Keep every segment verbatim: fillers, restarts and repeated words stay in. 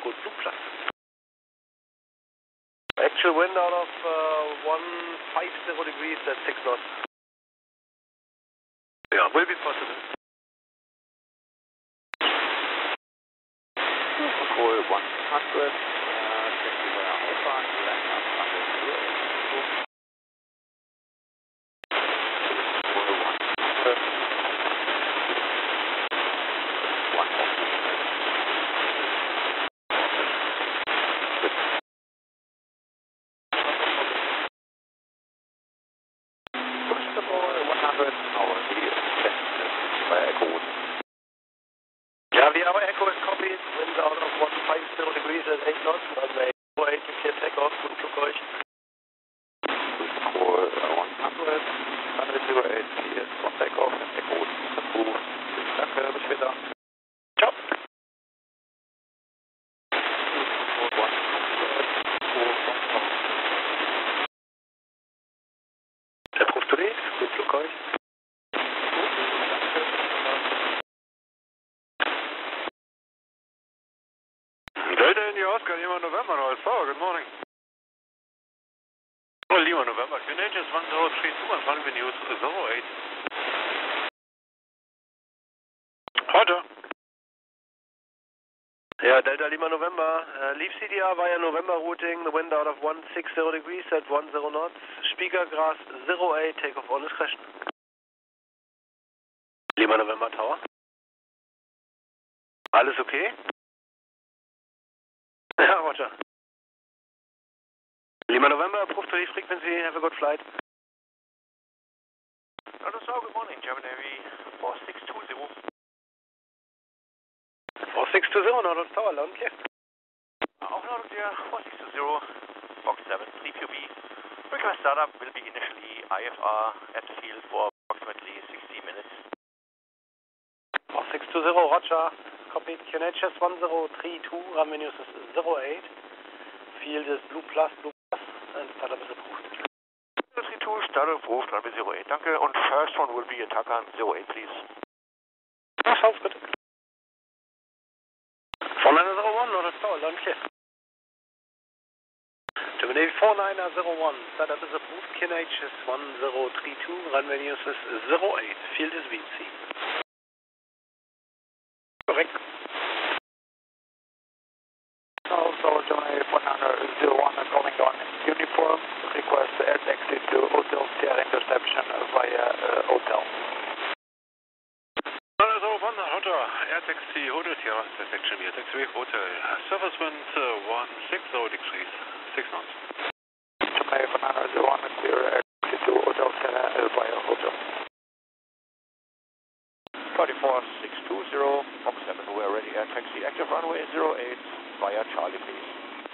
Echo Blue Plus. Actual wind out of uh, one fifty degrees at six knots. Yeah, will be possible. Call one hundred, uh, taxi via Alpha, land up under zero eight two. Call one hundred. one First of all, one hundred, our video sent via Echo. Yeah, the our Echo is copied, wind out of one fifty degrees at eight knots, runway zero eight, you can take off, gut Flug euch. Call one hundred, runway zero eight, clear for takeoff, Echo approved. Danke, bis später. Ciao. Approved to leave, gut Flug euch. Delta India Oscar, Lima November, Noise Power, good morning. Oh, Lima November, Canadian one zero three two and runway news zero eight. Roger. Yeah, Delta Lima November, uh, leave C D R via November routing, the wind out of one sixty degrees at one zero knots, Speaker grass zero eight, takeoff on discretion. Lima November Tower. Alles okay? Ja, Roger. Lima November, approved to leave frequency, have a good flight. Hello, sir, good morning, German Navy four six two zero. four six two zero, Nordox Tower, loud and clear. Auch Nord clear, four six two zero, box seven, three Q B. Request startup will be initially I F R at the field for approximately sixty minutes. four six two zero, Roger. Copied, Q N H S one zero three two, runway news is zero eight. Field is Blue Plus, Blue Plus, and startup is approved. zero three two, startup approved, runway zero eight, danke. Und first one will be a Takan zero eight, please. Oh, sounds good. four nine zero one, Nordox Tower, loud and clear. German Navy four nine zero one, startup is approved, Q N H S one zero three two, runway news is zero eight. Field is V C. Correct. Also, Germany one zero one calling on uniform, request air taxi to Hotel Sierra interception via uh, hotel. one zero one, Roger, air taxi, Hotel Sierra intersection here, taxi hotel, surface wind uh, one sixty degrees, six knots. Germany one zero one, clear air taxi to Hotel Sierra uh, via hotel. forty-four six two zero, box seven, we are ready, air taxi, active runway zero eight via Charlie, please.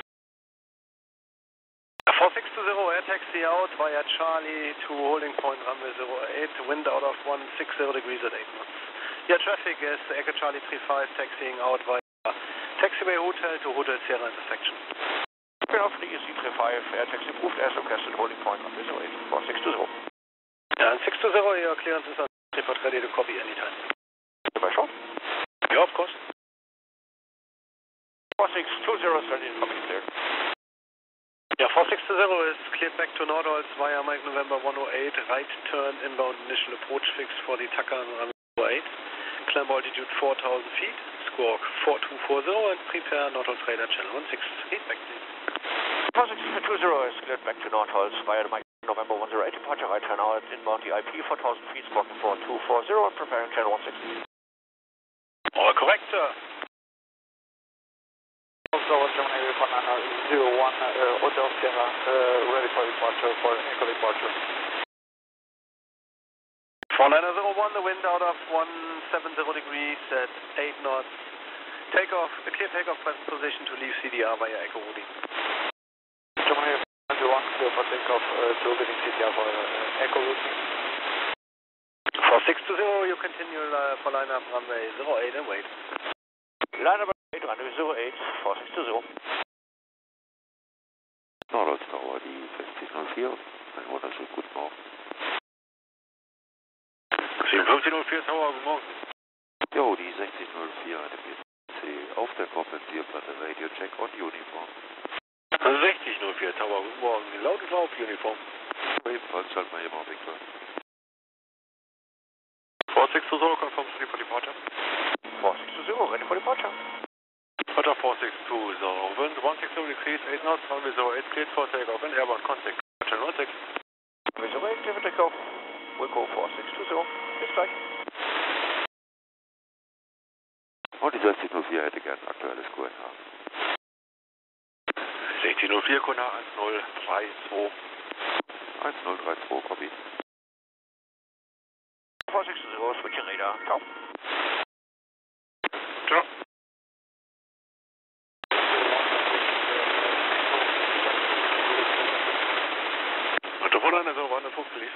four six two zero, air taxi out via Charlie to holding point runway zero eight, wind out of one sixty degrees at eight knots. Your traffic is Echo Charlie three five, taxiing out via Taxiway Hotel to Hotel Sierra intersection. We're off the E C three five, air taxi approved as requested, holding point runway zero eight, four six two zero. Yeah, and six two zero, your clearance is on report ready to copy anytime. Am I sure? Yeah, of course. four six two zero, ready to copy, clear. Yeah, four six two zero is cleared back to Nordholz via Mike November one oh eight, right turn inbound initial approach fix for the Takan runway zero eight, climb altitude four thousand feet, squawk four two four zero, and prepare Nordholz radar channel one six three, back please. four six two zero is cleared back to Nordholz via the Mike November one zero eight, departure right turn out, inbound the I P four thousand feet, squawk four two four zero, and preparing channel one six. All correct, sir. Also, Germany one zero one, uh, Hotel Sierra, uh, ready for departure, for Echo departure. four nine zero one, the wind out of one seventy degrees at eight knots. Takeoff, a clear takeoff present position to leave C D R via Echo routing. Germany one zero one, clear for takeoff uh, to leaving C D R for uh, Echo routing. four six two zero, you continue uh, for lineup runway zero eight and wait. Lineup eight, runway zero eight, four six two zero. Nordholz Tower, die sechzig null vier, ein wunderschönen guten Morgen. siebenundfünfzig null vier Tower, guten Morgen. Jo, die sechzig null vier, eine B C auf der Kompensierplatte. Radio Check on Uniform. sechzig null vier Tower, guten Morgen. Laut und auf Uniform. Ebenfalls schalten wir eben auf Victor. four six two zero, confirms ready for departure. four six two zero, ready for departure. Roger four six two zero, wind one six zero degrees, eight knots, runway zero eight, cleared for takeoff and airborne contact. Channel six. Runway zero eight, clear for takeoff. We'll go four six two zero. Bis gleich. Und die sechzig null vier hätte gern aktuelles Q N H. sechzig null vier, Q N H one zero three two. one zero drei zwei, copy. four six two zero, switching radar. Ciao. Ciao. Roger four nine zero one, the full police.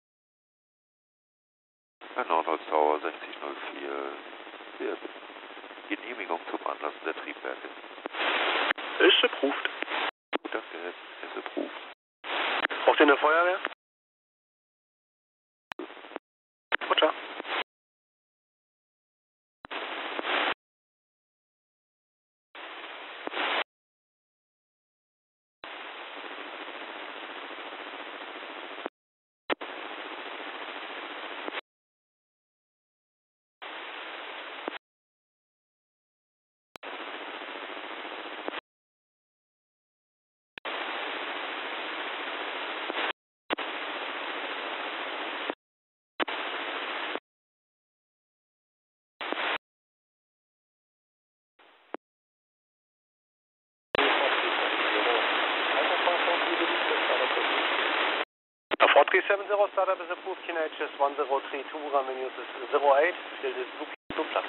Nordholz Tower sechzig null vier. Wir Genehmigung zum Anlassen der Triebwerke. Ist approved. Danke, ist approved. Braucht ihr eine Feuerwehr? Roger. Ford three seven zero, startup is approved, K N H S one zero three two, runway news is zero eight, field is blue plus.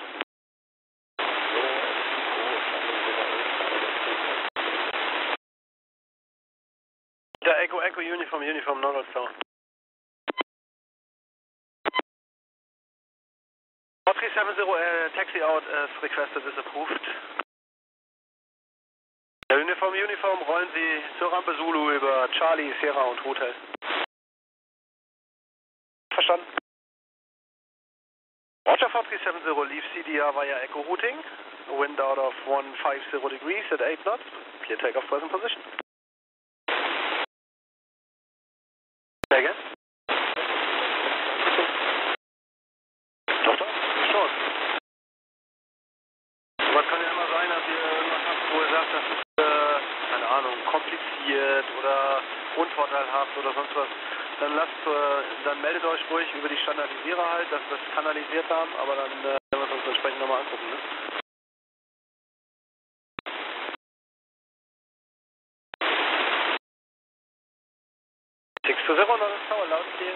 The Echo Echo Uniform Uniform Nordholz Tower. Ford three seven zero, uh, taxi out as requested is approved. Der Uniform Uniform, rollen Sie zur Rampe Zulu über Charlie, Sierra und Hotel. Verstanden. Roger four three seven zero, leave C D R via Echo routing. Wind out of one five zero degrees at eight knots. Clear takeoff present position. Say again? Doch, doch, schon. Aber es kann ja immer sein, dass ihr irgendwas habt, wo ihr sagt, das ist, äh, keine Ahnung, kompliziert oder unvorteilhaft oder sonst was. Dann lasst, äh, dann meldet euch ruhig über die Standardisierer halt, dass wir das kanalisiert haben, aber dann äh, werden wir es uns entsprechend nochmal angucken, ne? six two zero, Nordholz Tower, laut hier.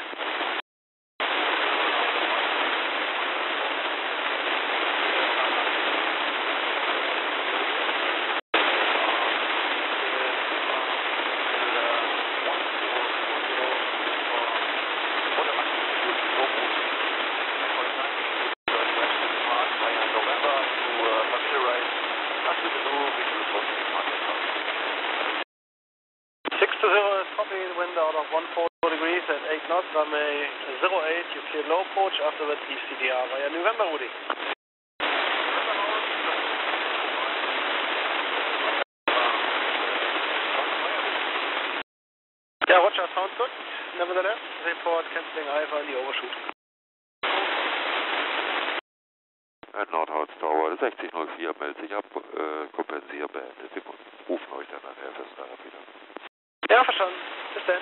Wind out of one four degrees at eight knots, runway zero eight, you cleared low approach, afterwards leave C D R via November routing. Yeah, Roger, sounds good. Nevertheless, report cancelling Alpha in the overshoot. Nordholz Tower sechzig null vier, meldet sich ab, äh, kompensieren beendet. Wir rufen euch dann nachher fürs Startup wieder. Ja, verstanden. Bis dann.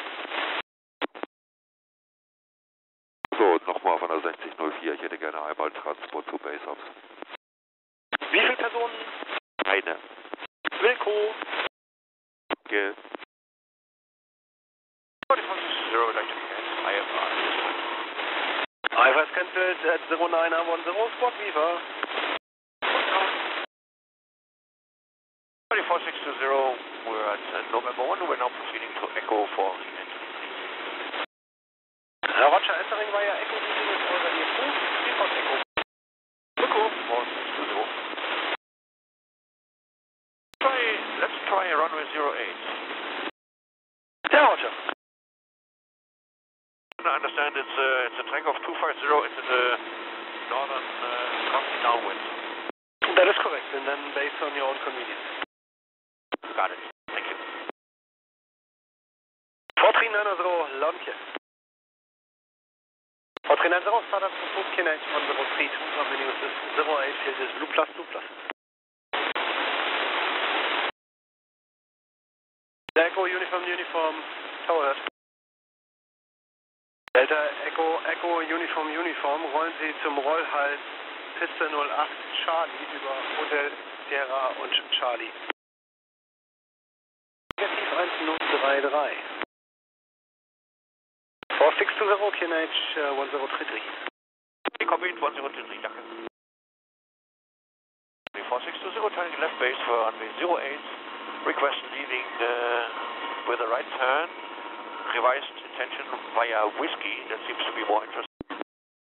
So, nochmal von der sechzig null vier. Ich hätte gerne einmal Transport zu Base Ops. Wie viele Personen? Eine. Wilco. Okay. zero, like I F R. I F R is cancelled at zero nine one zero, squad Viva. four six two zero, we're at uh, November one, we're now proceeding to Echo for re-entry. Uh, Roger, entering via Echo routing is already approved. Report Echo. Echo four six two zero. Try, let's try runway zero eight. Yeah, Roger. I understand it's a, it's a track of two five zero into the northern uh, crossing downwind. That is correct, and then based on your own convenience. Got it. Thank you. four three nine zero, Launch. four three nine zero, startup to food K N H one zero three two, continuous is zero eight, field is blue plus, blue plus. Echo, Uniform, Uniform, Tower. Delta, Echo, Echo, Uniform, Uniform, rollen Sie zum Rollhals Piste null acht Charlie über Hotel Sierra und Charlie. Negativ eins null drei drei. four six two zero, K N H uh, one zero three three. Copy one zero three three, danke. four six two zero, turning left base for runway zero eight. Request leaving uh, with a right turn. Revised intention via Whiskey, that seems to be more interesting.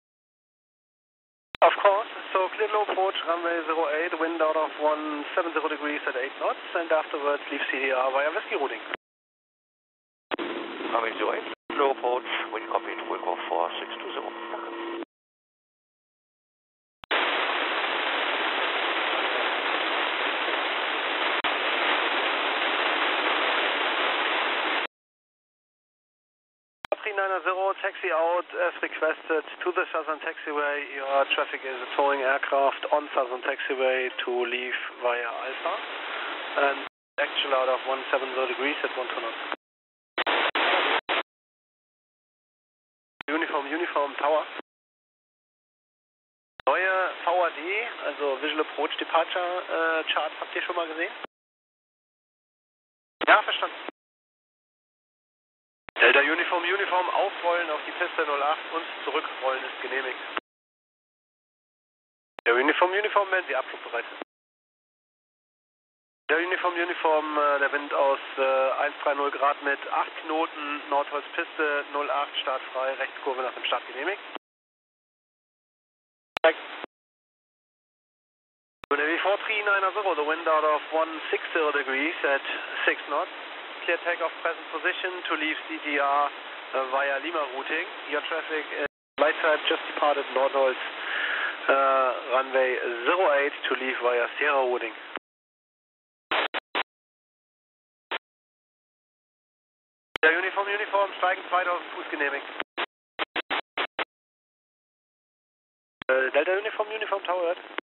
Of course, so clear low approach, runway zero eight, wind out of one seven zero degrees at eight knots, and afterwards leave C D R via Whiskey routing. Runway zero eight, low approach, wind copy to Wilco four six two zero. three nine zero, taxi out as requested to the Southern Taxiway. Your traffic is a towing aircraft on Southern Taxiway to leave via Alpha. And actual out of one seven zero degrees at one two knots. Uniform, Uniform, Tower. Neue V A D, also Visual Approach Departure äh, Chart, habt ihr schon mal gesehen? Ja, verstanden. Delta Uniform, Uniform, aufrollen auf die Piste null acht und zurückrollen ist genehmigt. Der Uniform, Uniform, wenn Sie abflugbereit sind. Der Uniform, Uniform, der Wind aus äh, eins drei null Grad mit acht Knoten, Nordholzpiste null acht, startfrei, Rechtskurve nach dem Start genehmigt. Navy four three nine zero, the wind out of one six zero degrees at six knots. Clear takeoff present position to leave C T R uh, via Lima routing. Your traffic is light side just departed Nordholz uh, runway zero eight to leave via Sierra routing. Der Uniform, Uniform, steigen zweitausend Fuß genehmigt. Äh, Delta Uniform, Uniform, Tower.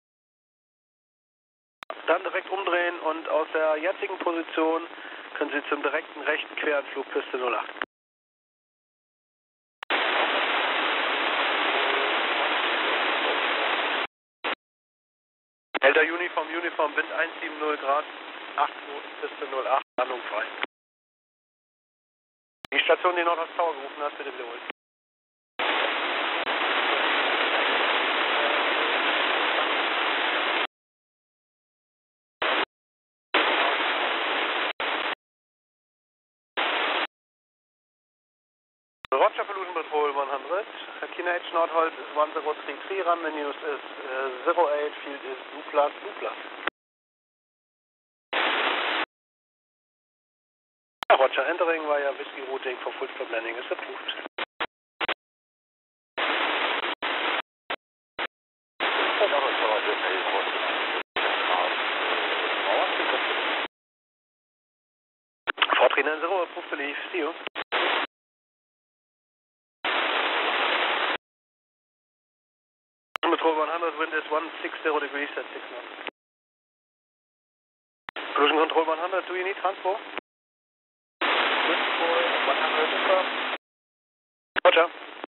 Dann direkt umdrehen und aus der jetzigen Position können Sie zum direkten rechten Queranflug Piste null acht. Delta Uniform, Uniform, Wind eins sieben null Grad, acht Knoten, Piste null acht, Landung frei. Die Station, die Nordholz Tower gerufen hat, bitte wiederholen. Roger, Pollution Patrol one hundred. K N H Nordholz is one zero three three, runway news is uh, zero eight, field is blue plus, blue plus. Roger, entering via Whiskey routing for full stop landing is approved. four three nine zero, approved to leave, see you. Control one hundred, wind is one six zero degrees at six knots. Collision Control one hundred, do you need transport? one hundred, Roger.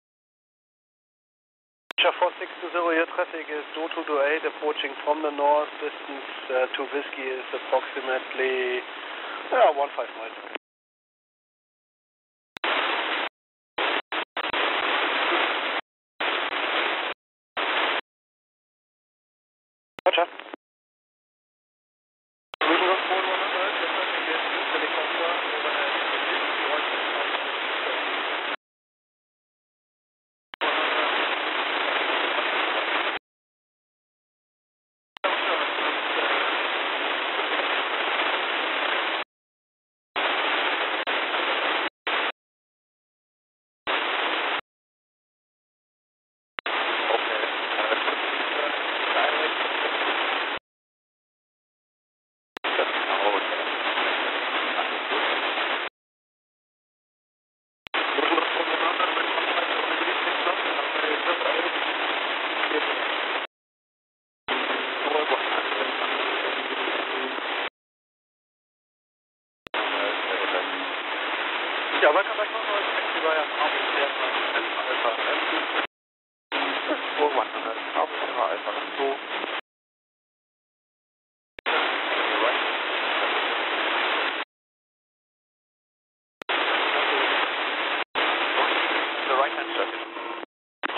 Roger, four six two zero, your traffic is two two two eight, approaching from the north, distance uh, to Whiskey is approximately uh, one five miles. Roger. Collision Control one hundred, the traffic is helicopter overhead.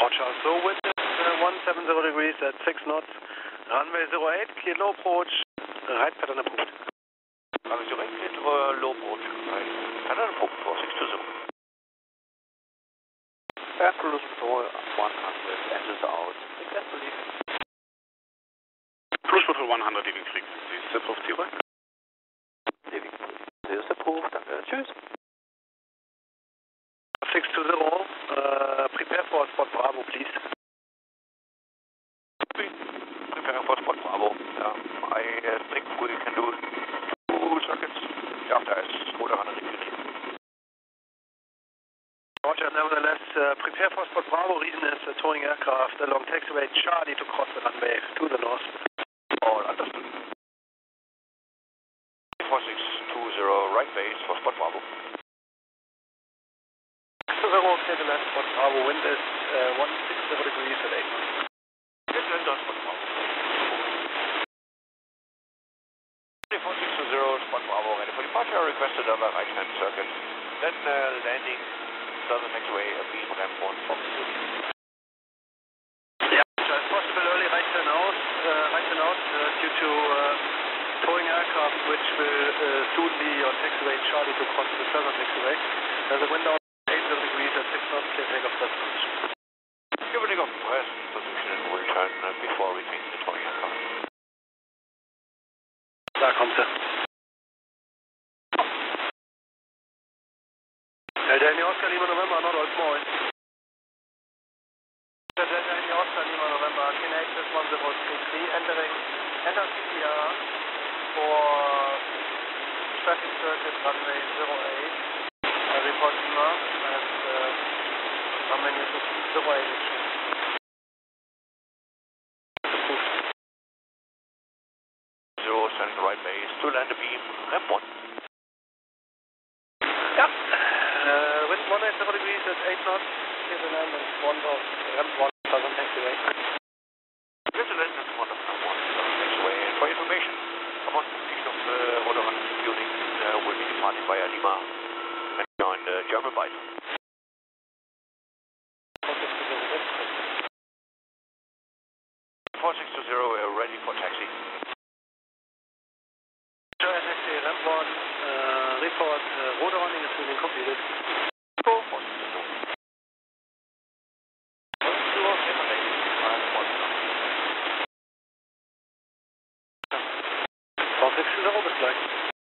Roger. So wind is uh, one seven zero degrees at six knots. Runway zero eight, cleared low approach. Right pattern approved. Runway zero eight, cleared uh, low approach. Right pattern approved for six two zero. Air cruise control one hundred, engines out. Request to leave. Cruise control one hundred, leaving frequency. Ist approved, zero. Leaving frequency is approved. Danke. Tschüss. six two zero, uh, prepare for spot Bravo, please. Prepare for spot Bravo. Um, I uh, think we can do two circuits after I scored one hundred. Roger, nevertheless, uh, prepare for spot Bravo. Reason is uh, towing aircraft along taxiway Charlie to cross the runway to the north. All understood. four six two zero, right base for spot Bravo. zero, clear the left, spot Bravo, wind is uh, one six zero degrees at eight knots. Get land on spot Bravo. four six two zero, spot Bravo, ready for departure, requested on the right hand circuit. Then uh, landing southern taxiway, a beam ramp one from the city. Yeah, so it's possible early right turn out, uh, right turn out uh, due to uh, towing aircraft which will uh, soon be on taxiway Charlie to cross the southern taxiway. There's a wind out eight zero degrees at six knots, clear takeoff press position. Give a takeoff press position and return uh, before retaining the towing aircraft. Da kommt sie. Delta India Oscar Lima November, Nordholz, moin. Delta India Oscar Lima November, Kin Access one zero three three, entering, enter C P R for traffic circuit runway zero eight. I report Lima and uh, runway zero eight. Zero, send right base to land the beam, ramp one. Yeah, uh, wind one eight zero degrees at eight knots, clear the land and one of ramp one, southern taxiway. Clear the land and one of ramp one, southern taxiway. And for information, upon completion of the Rotor one hundred unit uh, will be departing via Lima and join the German Bight. four six two zero, we are ready for taxi. Taxi, ramp one, uh, report, uh, rotor running is being completed. Go, four six two zero. four six two zero, bis gleich.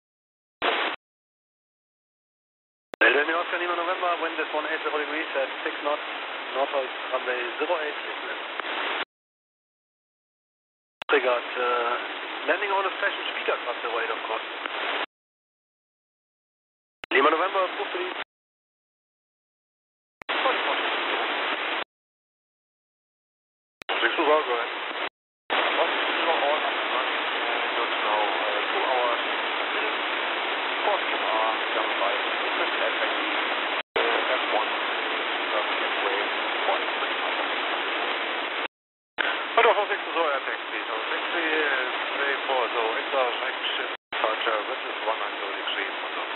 Delta India Oscar Lima November, wind is one eight zero degrees at six knots, Nordholz runway zero eight. Triggered, uh, landing on a special speaker across the way, of course. Lima November, approved please. six two zero, go ahead. one six two zero, all up and running, and it's now uh, two hours, a minute, four P R, German Bight, requested at taxi, uh, F one, southern taxiway, one twenty-five. Rotor four six two zero, air taxi. So taxi is three four zero, extra right shift departure, wind is one nine zero degrees.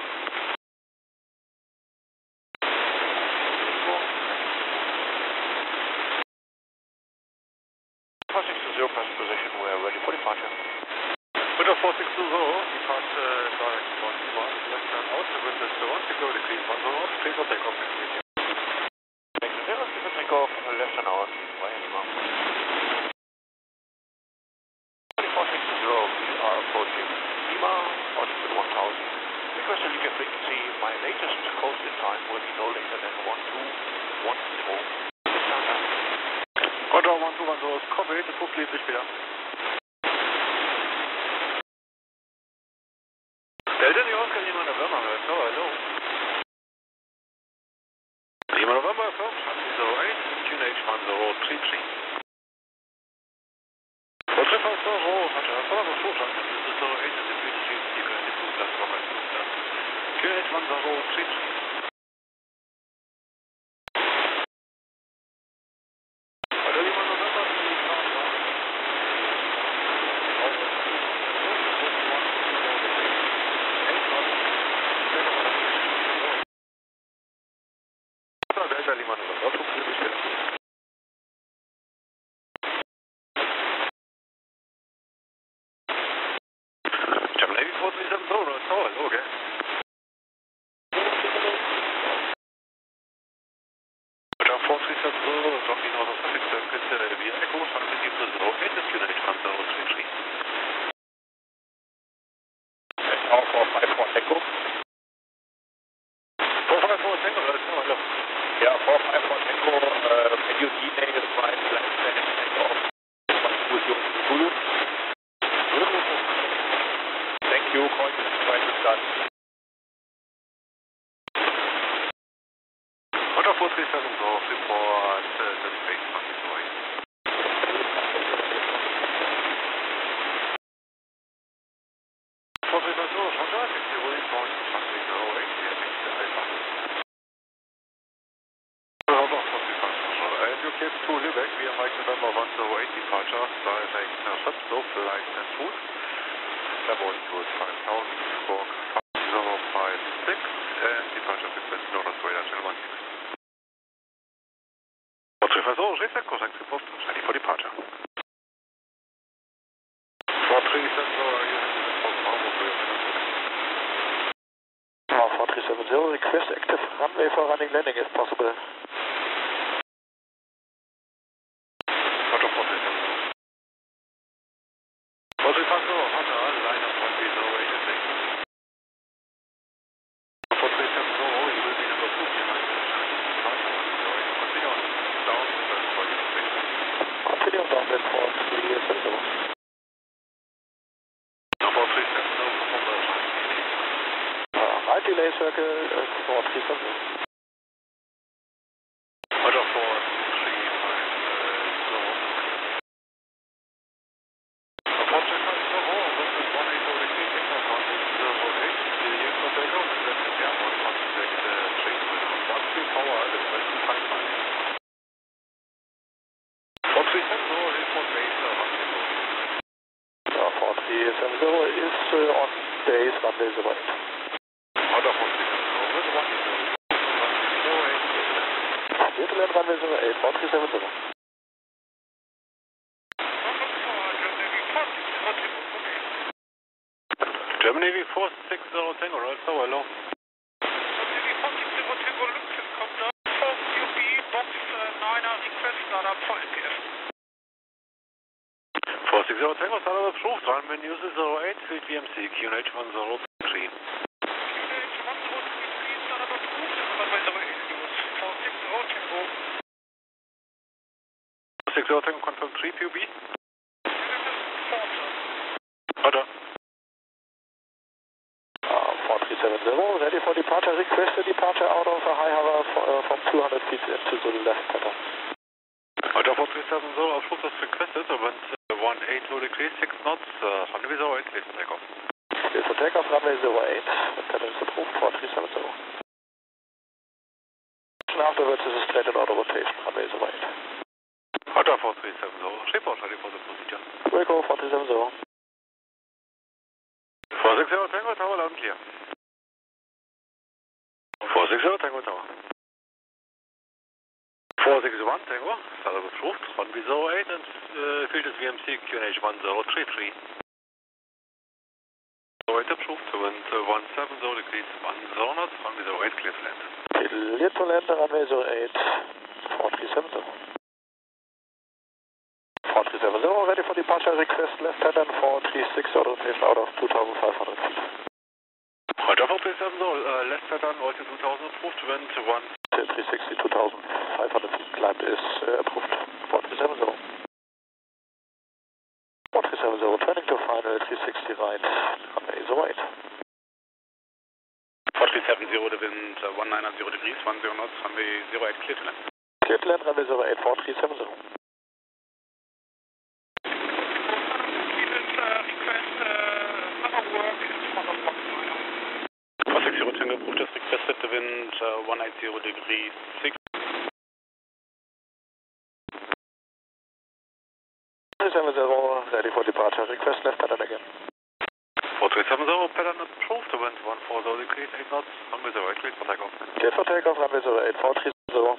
four six two zero, present position, we are ready for departure. Rotor four six two zero, departure direct for Lima, left turn out, the wind is one zero degrees, one zero, clear for takeoff next week. Next zero, clear for takeoff, left turn out, via Lima. four six two zero, we are approaching Lima, altitude one thousand. Request to leave your frequency, my latest coast in time will be no later than one two one zero. Rotor one two one zero is covered, approved, leave this wieder. Delta India Oscar Lima November, so hello. Lima November, firm, zero eight, Q H one zero three three. Roger four zero, Roger, follow the full track, this is zero eight, and the Q H you can improve that for us. Q H one zero three three. Delta Lima November, dropping out of traffic circuit uh, via Echo, altitude zero eight, and Q N H one zero three three. Now four five four Echo. four five four Tango, that's no, hello. Yeah, four five four Echo, uh, can you delay the right left hand take off with your Zulu? Thank you, call you try to start. Hotel four three seven zero, report uh, the space one zero eight. four three seven zero, Roger, taxi rolling for one zero eight, yeah, taxi Alpha. Bravo, four three seven zero, and you get to Lübeck via Mike November one zero eight departure, direct uh, Schöpflow, flight and food. Level altitude five thousand, squawk five zero five six, and departure frequency Northern Radar channel one six. four three seven zero, reset, correct report, ready for departure. four three seven zero, you have to report Bravo for your Now four three seven zero, request active runway for running landing if possible. Roger, four three seven zero. four three seven zero, Roger, line up one zero eight and six. four three seven zero, you will be number two behind the departure one zero eight. Continue on down to the Quality station. Continue down then four three seven zero. four three seven zero, from the Uh, right delay circle uh, four three seven zero. Roger, four three five zero. four three seven zero, this is one eight zero degree, signal contact zero eight, clear for takeoff, and then the airport contact uh, three zero. one three power, the question five five. four three seven zero, report base, uh, one zero. Uh, four three seven zero is uh, on base runway zero eight. Roger, four three seven zero, with one zero. one zero eight, Clear to land runway zero eight, four three seven zero. German Navy four six zero Tango, right, so hello. Navy four six zero Tango, Luxem kommt da, four U B, Box nine request startup for N P F. four six zero Tango, startup approved, runway news is zero eight, field V M C, Q N H one zero three. Q N H one zero three, startup approved, runway zero eight news, four six zero Tango. four six zero Tango, confirm three P U B. Roger. four three seven zero, ready for departure, request a departure out of a high hover for, uh, from two hundred feet into the left pattern. Roger, four three seven zero, approved as requested, wind uh, one eight zero degrees, six knots, uh, runway zero eight, clear for takeoff. Clear for takeoff, runway zero eight, the pattern is approved, four three seven zero. And afterwards is a straight and auto rotation, runway zero eight. Roger, four three seven zero, report ready for the procedure. Wilco, four three seven zero. four six zero Tango Tower, loud and clear. four six zero Tango Tower. four six one Tango, startup approved, runway zero eight, and uh, field is V M C, Q N H one zero three three. zero eight approved, wind uh, one seven zero degrees, one zero knots, runway zero eight, clear to land. Clear to land, runway zero eight, four three seven zero. four three seven zero, ready for departure, request left pattern four three six, auto rotation out of two thousand five hundred feet. Roger, four three seven zero, uh, left pattern, altitude two thousand approved, wind one. three sixty, two thousand five hundred feet climb is uh, approved, four three seven zero. four three seven zero, turning to final, three sixty right, runway zero eight. four three seven zero, the wind uh, one nine zero degrees, one zero knots, runway zero eight, clear to land. Clear to land, runway zero eight, four three seven zero. four six zero Tango approved as requested, the wind uh, one eight zero degrees, six. four three seven zero, ready for departure, request left pattern again. four three seven zero, pattern approved, wind one four zero degrees, eight knots, runway zero eight, clear for takeoff. Clear for takeoff, runway zero eight, four three seven zero.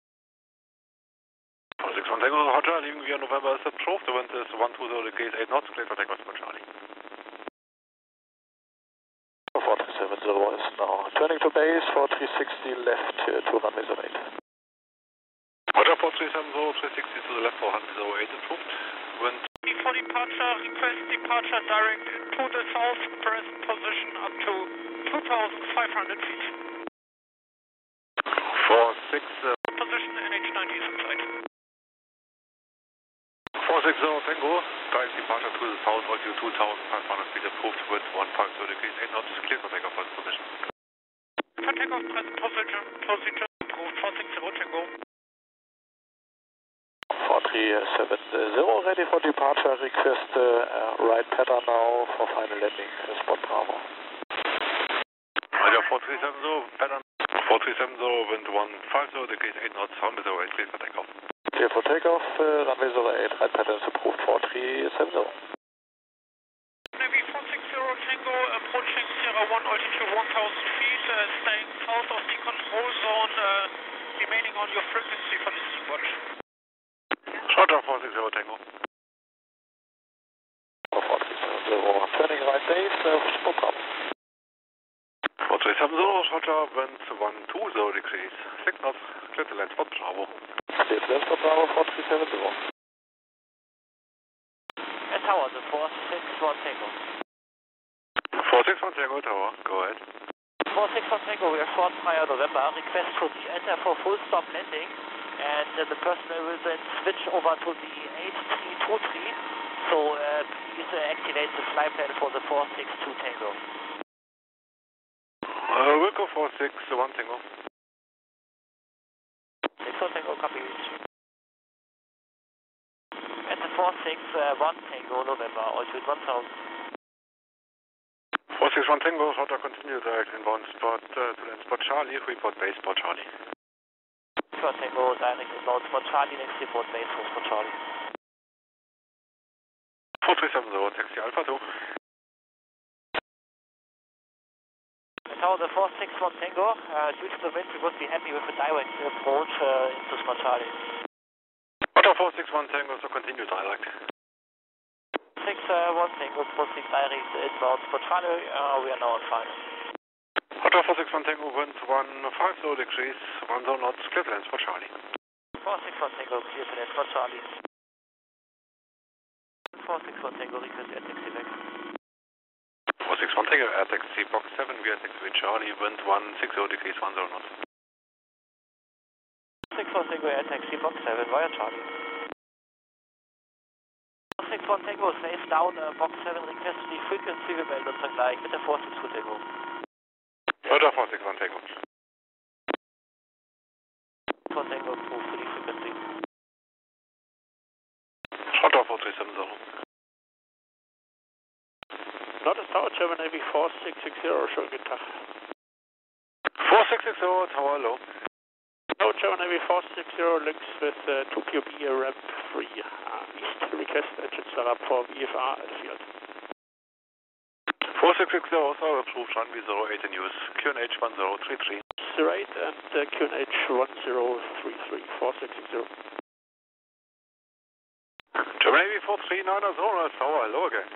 four six one Tango, Roger, leaving via November is approved, the wind is one two zero degrees, eight knots, clear for takeoff for Charlie. four three seven zero is now turning to base, four three sixty left uh, to runway zero eight. Roger, four three seven zero, three sixty to the left for Hanway zero eight approved. Wind. For departure, request departure direct into the south present position up to two thousand five hundred feet. four six zero. Position N H ninety is inside. four six zero Tango, direct departure to the south, altitude two thousand five hundred feet approved, wind one five zero degrees, eight knots, clear for takeoff first position. For takeoff present position, position approved, four six zero Tango. four three seven zero, ready for departure, request uh, right pattern now for final landing, uh, spot Bravo. Roger, four three seven zero, pattern four three seven zero, wind one five zero degrees, eight knots, Hanway zero eight, clear for takeoff. Clear for takeoff, uh, runway zero eight, right pattern is approved, four three seven zero. Navy four six zero Tango, approaching Sierra one, altitude one thousand feet, uh, staying south of the control zone, uh, remaining on your frequency for listening watch. Roger, four six zero Tango. four three seven zero, turning right base, uh, spot Bravo. four three seven zero, Roger, wind one two zero degrees, six knots, clear to land, spot Bravo. Clear to land, spot Bravo, four three seven zero. And tower, the four six one Tango. four six one Tango Tower, go ahead. four six one Tango, we are short prior November, request to re-enter for full stop landing, and uh, the personnel will then switch over to the eight three two three, so uh, please uh, activate the flight plan for the four six two Tango. Uh, we'll go four six one Tango. six one Tango, copy reach. And the four six one Tango November, altitude one thousand. four six one Tango, Roger, continue direct inbound spot uh, to land spot Charlie, report base spot Charlie. six one Tango, direct inbound spot Charlie, next report base for spot Charlie. four three seven zero, taxi Alpha two. Tower, the four six one Tango, uh, due to the wind, we would be happy with a direct approach uh, into spot Charlie. Roger, four six one Tango, so continue direct. six one Tango, proceed direct inbound spot Charlie, uh, we are now on final. Roger, four six one Tango, wind one five zero degrees, one zero knots, clear to land spot Charlie. four six one Tango, clear to land spot Charlie. four six one Tango, request air taxi back. four six one Tango, air taxi box seven, via taxi Charlie, wind one six zero degrees, one zero knots. six one Tango, air taxi box seven, via Charlie. four six one Tango, face down, uh, box seven, request die Frequency, wir melden uns dann gleich mit der four six two Tango. Roger, four six one Tango. four Tango, approved für die Frequency. Roger, four three seven zero. Nordwest Tower, German Navy four six six zero, schönen guten Tag. four six six zero, Tower low. No, German Navy four six zero, links with uh, two P O B, ramp three, uh, east, request engine startup for V F R at field. four six six zero, also approved, runway zero eight in use, Q N H one zero three three. zero eight and uh, Q N H one zero three three, four six six zero. German Navy four three nine zero, Tower, hello again.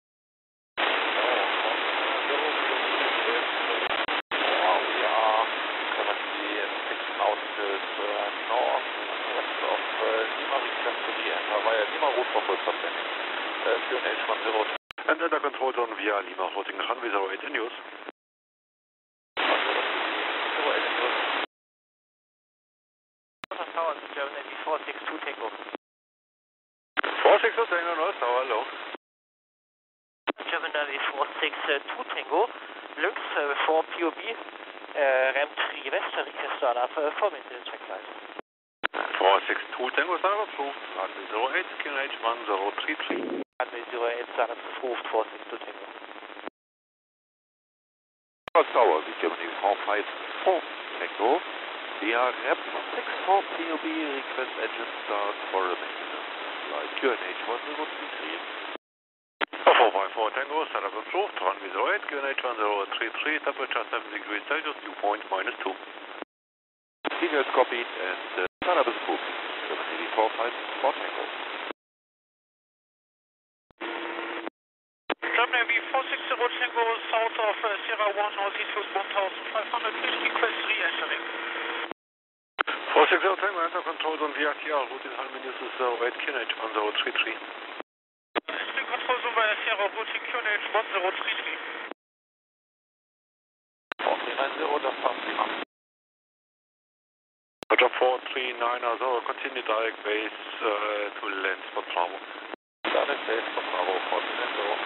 And under control zone via Lima, routing runway zero eight in use. Tower, German Navy four six two Tango. four six two Tango, North Tower, low. German Navy four six two Tango, lynx uh, for P O B, uh, ramp three west, request startup uh, for maintenance check line. four six two Tango, startup approved, runway zero eight, Q N H one zero three three. Runway zero eight, startup approved, four six two Tango. North Tower, the Germany four five four Tango, we are ramp six four P O B, request engine start for a maintenance flight, Q N H one zero three three. four five four Tango, startup approved, runway zero eight, Q N H one zero three three, temperature seven degrees Celsius, dew point minus two. Signals copied and uh, startup is approved, Germany four five four Tango. German Navy four six zero Tango, south of uh, Sierra one, altitude one thousand five hundred feet, request re-entering. four six zero Tango, enter control zone via Behind me, this is zero eight Q N H one zero three three. Eastern Control Zone via Sierra routing Q N H one zero three three. four three nine zero, just past Lima. Roger four three nine zero, continue direct base uh, to land spot Bravo. Direct base for Bravo, four three nine zero.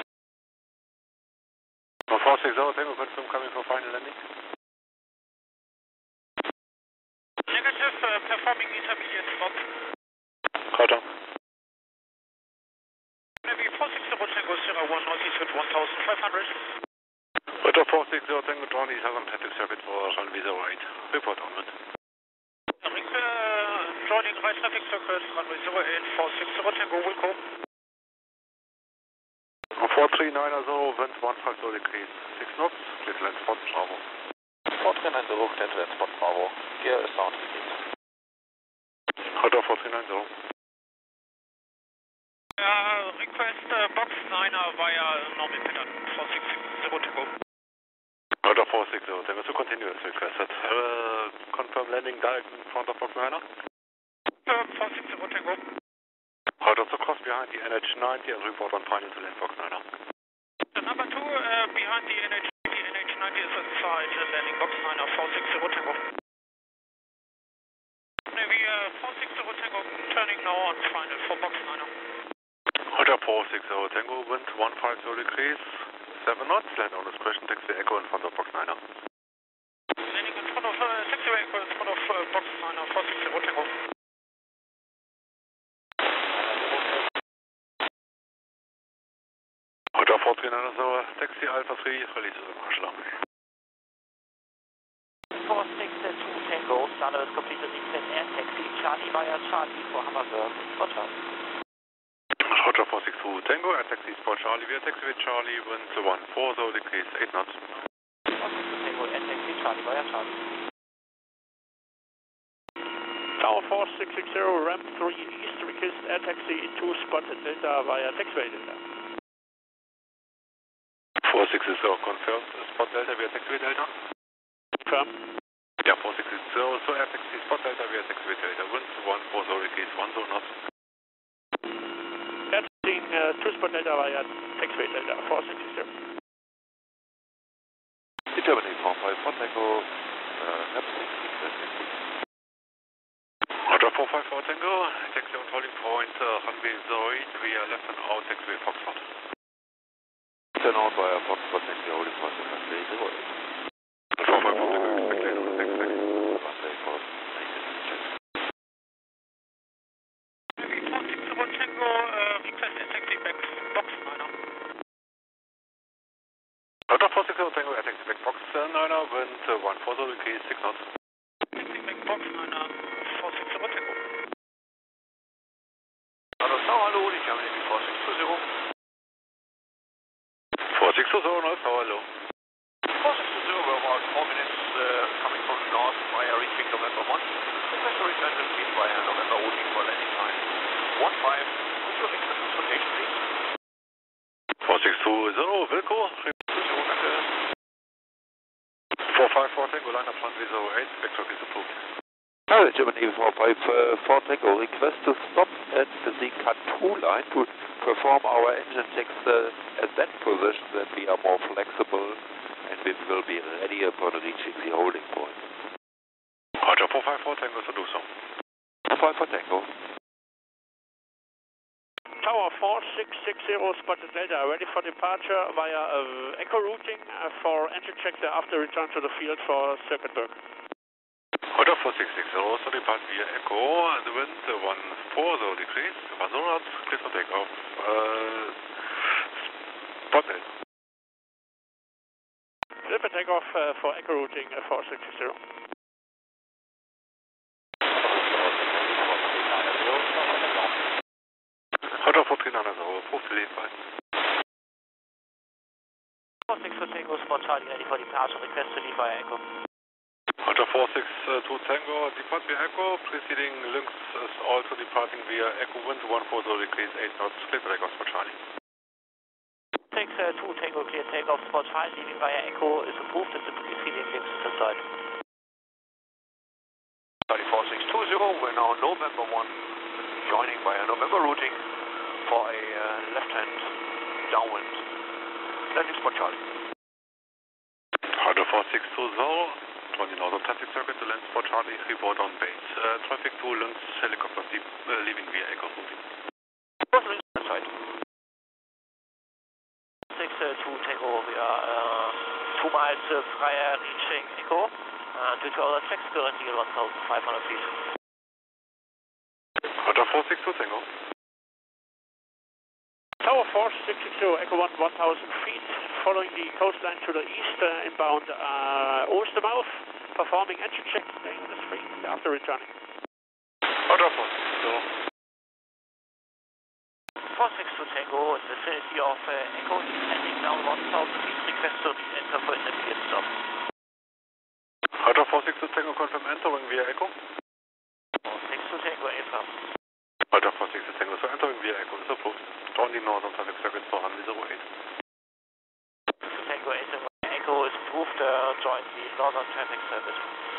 four six zero, Tango confirm coming for final landing. Negative, uh, performing intermediate stop. Roger. Navy four six zero Tango Sierra one, altitude one thousand five hundred. Roger four six zero, Tango Johnny, Southern Pacific Circuit for runway zero eight. Report onward. Ring, uh, joining right traffic circle, runway zero eight, four six zero Tango, will go. four three nine zero, wind one five zero degrees, six knots, clear to land spot Bravo. four three nine zero, clear to land spot Bravo. Gear is sound release. Roger four three nine zero. Uh, request uh, box niner via normal pattern, four six zero Tango. Roger four six zero, Tango, so continue as requested. Uh, confirm landing direct in front of box niner. Uh, four six zero Tango. Roger, so cross behind the N H ninety and report on final to land box niner. Uh, number two, uh, behind the N H ninety, N H ninety is inside uh, landing box niner, four six zero Tango. Navy uh, four six zero Tango, turning now on final for box niner. Roger four six zero, Tango, wind one five zero degrees, seven knots, land on discretion, taxi echo in front of box niner. Landing in front of uh, taxi echo in front of uh, box niner, four six zero Tango. Roger four three nine zero, taxi Alpha three, release to the marshal. four six two Tango, Starter is completed descent air taxi, Charlie via Charlie for Hammerberg, Roger. Roger four six two, Tango, air taxi spot Charlie, via taxi with Charlie, wind one four zero degrees, eight knots. four six two Tango, air taxi, Charlie via Charlie. Tower four six six zero, ramp three east, request air taxi into spot Delta via taxiway Delta. four six zero confirmed, spot Delta via taxiway Delta. Confirm. Yeah, four six zero, so air taxi spot Delta via taxiway Delta, wind one four zero degrees, one zero knots. Air taxi uh, to spot Delta via taxiway Delta, four six zero. Germany four five four Tango, uh, ramp six east. Roger four five four Tango, taxi on holding point, uh, runway zero eight, we are left and out, taxiway Foxtrot. Turn out via Foxtrot, taxi holding point, runway zero eight. four five four Tango, expect later on taxiway. Runway for maintenance check. Navy four six zero Tango, uh, request air taxi back box niner. Roger four six zero Tango, air taxi back box niner, wind uh, one four zero degrees, six knots. Taxi back box niner, four six zero Tango. Hallo, Sau, hallo, die Germany four six two zero. four six two zero, no, hello. four six two zero, we're about four minutes uh, coming from the north via reaching November one. Request to return to speed via November routing for landing line one five. Would you request transportation, please? four six two zero, Wilco. four five four Tango, line up runway zero eight, vector is approved. Uh, Germany four five four Tango, request to stop at the C A T two line to perform our engine checks uh, at that position, that we are more flexible and we will be ready upon reaching the holding point. Roger four five four Tango, so do so. four five four Tango. Tower four six six zero, spotted Delta, ready for departure via uh, echo routing uh, for engine check after return to the field for Circuitburg. Roger four six six zero, so depart via echo, and the wind uh, one four zero degrees, one zero knots, clear for takeoff. Uh, spot Delta. Clear for takeoff uh, for echo routing uh, four six six zero. Roger four three nine zero, approved to lead by. four six two Tango, spot Charlie ready for departure, request to leave via echo. Roger four six two Tango, depart via echo, preceding Lynx is also departing via echo, wind one four zero degrees, eight knots, clear for takeoff for Charlie. six two Tango, clear takeoff, spot Charlie leaving via echo is approved and the preceding Lynx is inside. Charlie four six two zero, we're now November one, joining by a November routing for a uh, left-hand downwind landing spot Charlie. Roger four six two zero, joining northern traffic circuit to land spot Charlie, report on base. Uh, traffic to Lynx, helicopter deep, uh, leaving via Echo routing. What's the left side? six two Tango, we are uh, two miles uh, prior reaching Echo. Uh, due to our checks currently one thousand five hundred feet. Roger four six two Tango. Tower four six six zero, Echo one, one thousand feet, following the coastline to the east, uh, inbound uh, Oostermouth, performing engine check, staying the street after returning. Roger four six zero. four six two Tango, in the vicinity of uh, Echo, descending down one thousand feet, request to enter for intermediate stop. Roger four six two Tango, confirm entering via Echo. four six two Tango, affirm. Roger four six two Tango, so entering via Echo is approved. Join the northern traffic circuit for runway zero eight. Tango entering Echo is approved, uh, join the northern traffic service.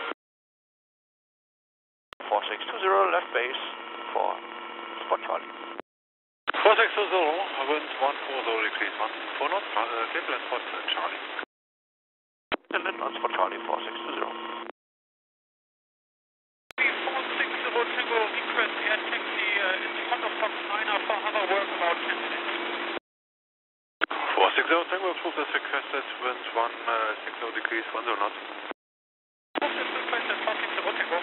four six two zero, left base for spot Charlie. four six two zero, wind one four zero degrees, one four knots, uh, cable and spot uh, Charlie. And then on spot Charlie, four six two zero. four six zero Tango, request air taxi uh, in front of Fox nine for other work about ten minutes. four six zero Tango, approved as requested, wind one six zero degrees, one zero knots. Approved as requested, four six zero Tango.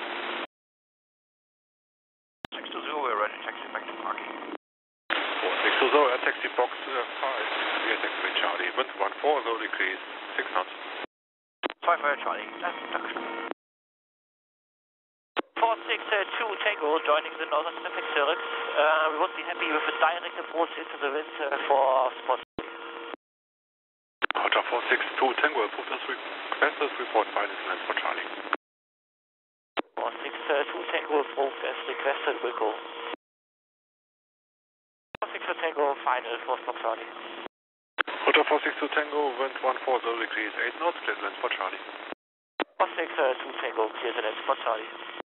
six two zero, we're ready, taxi back to parking. four six two zero, air taxi box uh, five, via taxiway Charlie, wind one four zero degrees, six knots. five five Charlie, that's Dankeschön. four six two Tango, joining the northern traffic circuit. Uh, we would be happy with a direct approach into the wind uh, for spot. Roger four six two Tango, approved as requested, report final land for Charlie. four six two Tango, approved as requested, will go. four six two Tango, final for spot Charlie. Roger four six two Tango, wind one four zero degrees, eight knots, clear land for Charlie. four six two Tango, clear the land spot Charlie.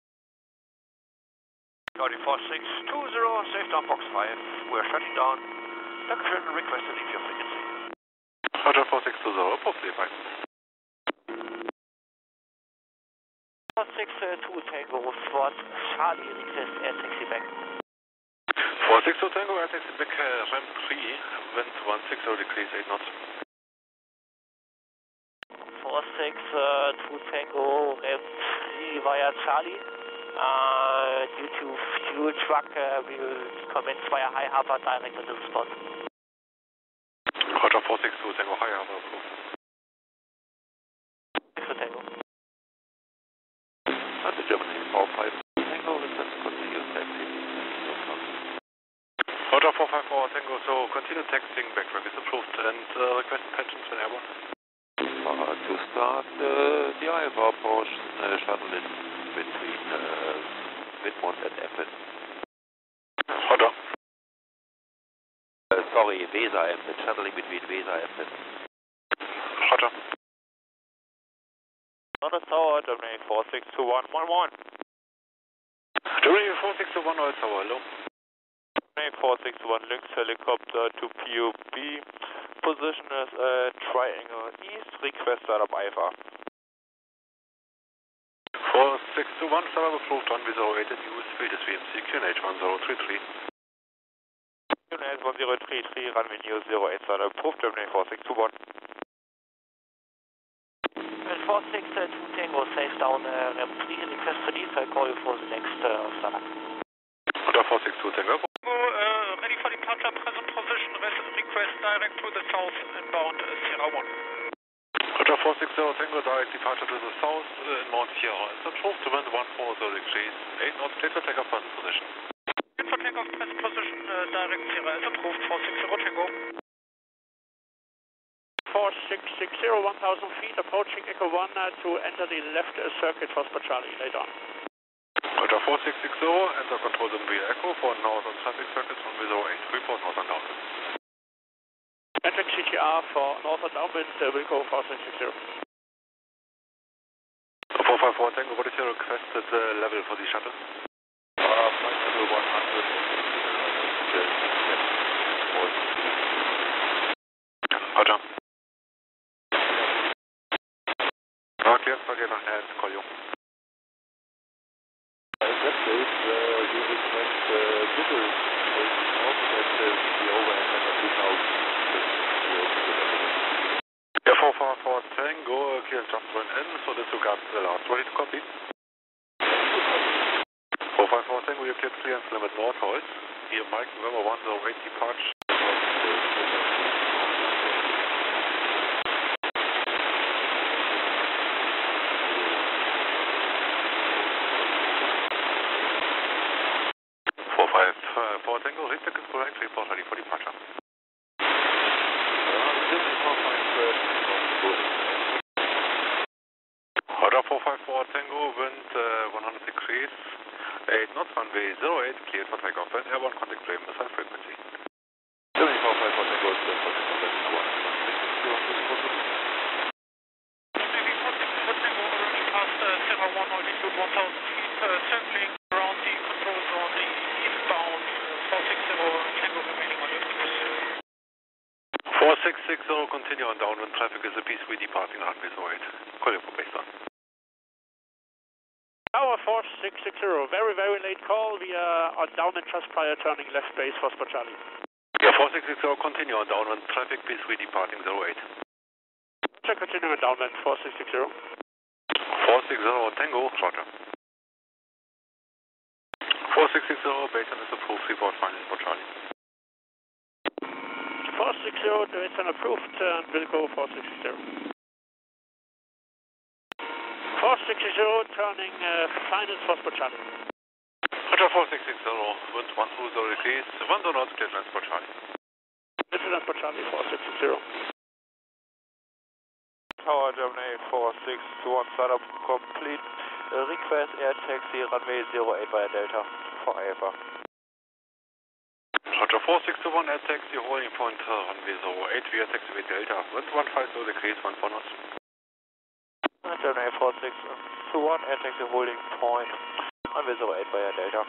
Charlie four six two zero, safe down box five. We're shutting down. Dankeschön, request to leave your frequency. Roger four six two zero, approved, leave fine. four six two Tango, spot Charlie, request air taxi back. four six two Tango, air taxi back, uh, ramp three, wind one six zero degrees, eight knots. four six two Tango, ramp three via Charlie. Uh, due to fuel truck, uh, we will commence via High Harbor direct into the spot. Roger four six two Tango, High Harbor approved. six two Tango. And the German four five Tango, request continue taxi. Roger four five four Tango, so continue taxiing, backtrack is approved, and uh, request pensions when airborne. Uh, to start uh, the I F R portion, uh, shuttle in between uh, Wittmund and Emden. Roger. Uh, sorry, Weser Emden, shuttling between Weser Emden. Roger. Northern Tower, Germany four six two one one one. Germany four six two one, Northern Tower, hello. Germany four six one, Lynx helicopter to P U B. Position is uh, triangle east, request start up I F R. four six two one, startup approved, runway zero eight at U S field is V M C, Q N H one zero three three. Q N H one zero three three, runway news zero eight, startup approved, Germany four six two one. And four six two Tango, safe down uh, ramp three, request to leave, I'll call you for the next uh, startup. Roger four six two Tango. Uh, ready for departure, present position, request direct to the south, inbound uh, Sierra one. Roger four six zero Tango, direct departure to the south uh, in Mount Sierra. It's approved to wind one four zero degrees, eight knots, clear for takeoff present position. Clear for takeoff present position, uh, direct Sierra is approved, four six zero Tango. four six six zero, one thousand feet, approaching Echo one uh, to enter the left uh, circuit for Spot Charlie, later on. Roger four six six zero, enter control zone via Echo for northern traffic circuits on zero eight, report northern downwind. Entering C T R for northern downwind, uh, will go four six six zero. four five four Tango, what is your requested uh, level for the shuttle? Uh, flight level one hundred. clearance for the enhanced call you. In that case, uh, you request uh, middle taking off and uh, the overhead number two thousand. Yeah, four five four Tango, clearance just went in, so disregard the last. Ready to copy? four five four Tango, you cleared clearance limit Nordholz. Here, Mike, November one zero eight departure. four five four Tango, Richter is correct, report ready for departure. Order four five four Tango, wind uh, one hundred degrees, eight knots, runway zero eight, cleared for takeoff and airborne contact frame, missile frequency. four five four Tango is cleared for takeoff and airborne Navy four six zero Tango already past uh, Sierra one altitude one thousand feet, uh, circling around the control zone, the eastbound uh, four six zero Tango remaining on your frequency. four six six zero, continue on downwind traffic is a P three departing runway zero eight. Call you for baseline. Tower four six six zero, very, very late call. We are on downwind just prior turning left base for Spot Charlie. Yeah, four six six zero, continue on downwind traffic, P three departing zero eight. Check continue on downwind four six six zero. four six zero Tango, roger. four six six zero, baseline is approved, report final for Charlie. four six zero, baseline approved, and we'll go four six six zero. four six six zero, turning uh, final for Spot Charlie. Roger, four six six zero, wind one two zero degrees, one zero knots, clear for Charlie. This is Spot Charlie four six six zero. Tower Germany four six two one, startup complete. Uh, request air taxi runway zero eight via Delta for I F R. Roger, four six two one, air taxi, holding point uh, runway zero eight via taxiway Delta, wind one five zero degrees, one four knots. Germany four six two one, air taxi holding point runway zero eight via Delta.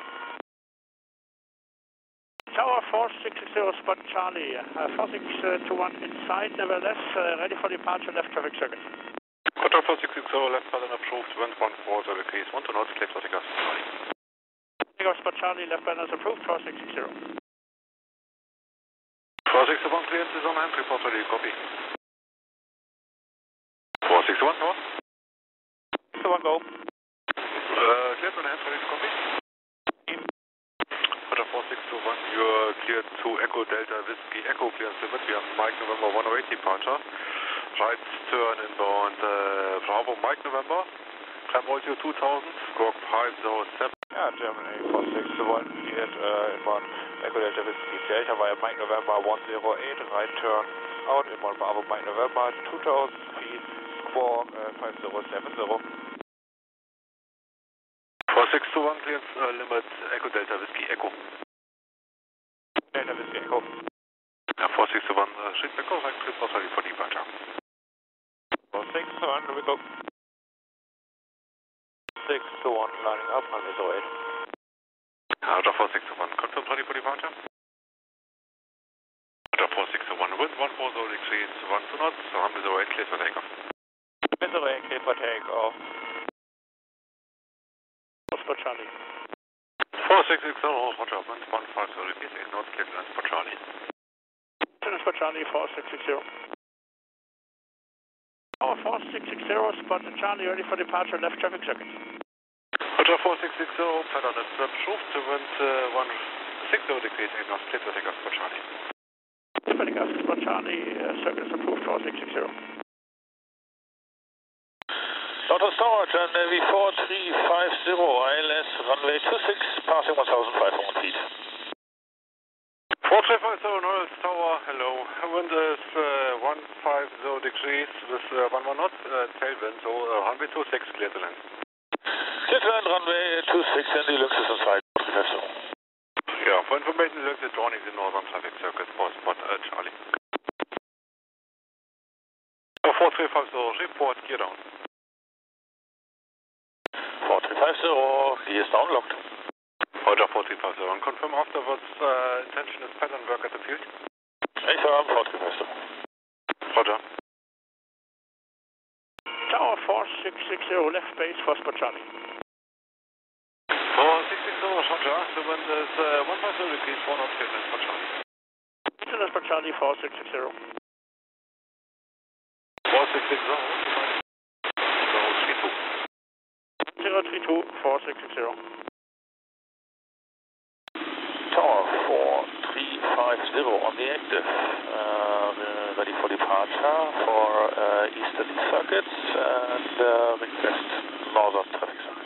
Tower four six six zero, Spot Charlie, uh, four six two one inside, nevertheless, uh, ready for departure, left traffic circuit. Roger, four six six zero, left button approved, wind one four zero degrees, one two knots, clear for takeoff. Takeoff Spot Charlie, left balance approved, four six six zero. four six one, clearance is on hand, report ready, copy. four six one, no? six one, go. Uh, cleared on hand, ready to copy. Roger, four six two one, you're cleared to Echo Delta Whiskey, Echo clearance limit, we have Mike November one oh eight departure. Right turn inbound uh, Bravo Mike November, climb altitude two thousand, squawk five zero seven. Yeah, Germany four six two one, cleared uh, inbound Echo Delta Whiskey Delta via Mike November one zero eight, right turn out inbound Bravo Mike November two thousand feet, squawk uh, five zero seven zero. four six two one, clearance uh, limit Echo Delta Whiskey Echo. Delta Whiskey Echo. Yeah, four six two one, uh, ship Echo, right trip was ready for departure. four six two one, here we go. six two one, lining up, runway zero eight. Roger, four six two one, confirm ready for departure. Roger, four six two one, wind one four zero degrees, one two knots, runway zero eight, clear for takeoff. Runway zero eight, clear for takeoff. Spot Charlie. four six six zero, Roger, wind one five zero degrees, eight knots, clear for Charlie. Spot Charlie four six six zero. Tower four six six zero, Spot Charlie, ready for departure, left traffic circuit. Roger, four six six zero, pattern is approved, to wind uh, one six zero degrees, eight knots, clear for takeoff for Charlie. Clear for takeoff, Spot Charlie, uh, circuit is approved, four six six zero. Lotus Tower, turn Navy four three five zero, I L S, runway two six, passing one thousand five hundred feet. four three five zero, Lotus Tower, hello. Wind is uh, one five zero degrees with uh, one one knots, uh, tailwind, so uh, runway two six, clear to land. Clear to land, runway two six, and the Lux is on site. Yeah, for information, Lux is joining the northern traffic circuit for Spot uh, Charlie. four three five zero, report, gear down. four three five zero, gear is down, locked. Roger, four three five zero, and confirm afterwards, uh, intention is pattern work at the field. Affirm, four three five zero. Roger. Tower four six six zero left base for Spot Charlie. four six six zero, Roger. The wind is uh, one five zero degrees, one knot, clear for Charlie. Maintenance Spot Charlie four six six zero. four six six zero, zero three two. zero three two four six six zero. Tower four three five zero on the active, uh, ready for departure for uh, easterly circuits and uh, request northern traffic side.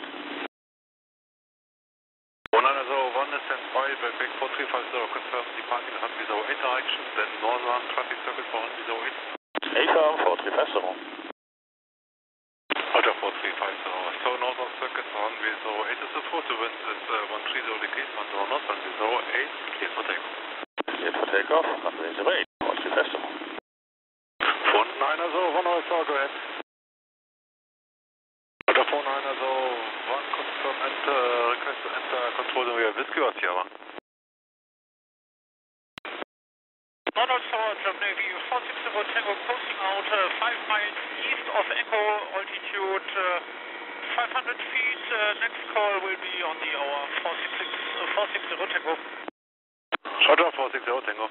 one nine zero one is stand by by Big four three five zero, confirm departing runway zero eight direction, then northern traffic circuit for runway zero eight. Affirm four three five zero. Roger, four three five zero. So northern circuit for runway zero eight is approved, the wind is uh, one three zero degrees, one zero knots, runway zero eight, clear for takeoff. Cleared for takeoff, runway zero eight, four three five zero. four nine zero one, also go ahead. Roger, four nine zero one, confirm and uh, request to enter control area Whiskey or Sierra. Nordolt Tower, German Navy, four six zero Tango posting out uh, five miles east of Echo, altitude uh, five hundred feet. Uh, next call will be on the hour four six six, uh, four six zero Tango. Roger, four six zero Tango.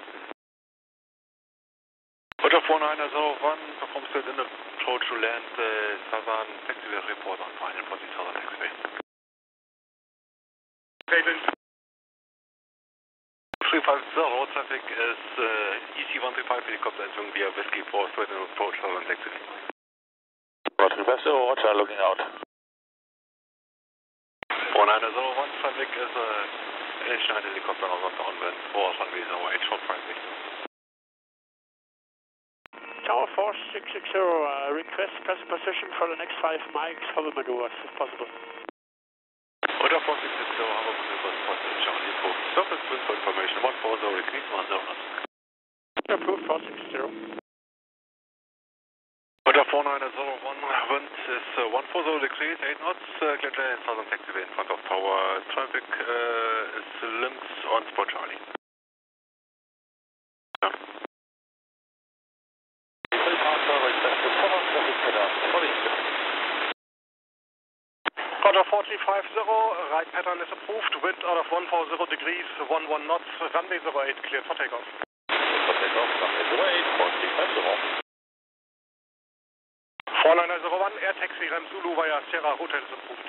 Roger, four nine zero one, perform still in approach to land uh, southern taxiway report on final for the southern taxiway. three five zero, traffic is uh, E C one three five, helicopter entering via Whiskey four, straight in approach southern taxiway. four three five zero, Roger, looking out. four nine zero one, traffic is uh, N H nine helicopter northern downwind for runway zero eight, short primary. Tower four six six zero, uh, request present position for the next five miles, hover maneuvers if possible. Roger, four six six zero, hover maneuvers, possible Charlie approved. Surface wind for information, one four zero degrees, one zero knots. Approved four six zero. Roger, four nine zero one, wind is uh, one four zero degrees, eight knots, uh, clear to land southern taxiway in front of tower. Traffic uh, is links on Spot Charlie. Yeah. Roger, four three five zero, right pattern is approved, wind out of one four zero degrees, one one knots, runway zero eight, cleared for takeoff. For takeoff, runway zero eight, four three five zero. four nine zero one, air taxi Rem Zulu via Sierra Hotel is approved.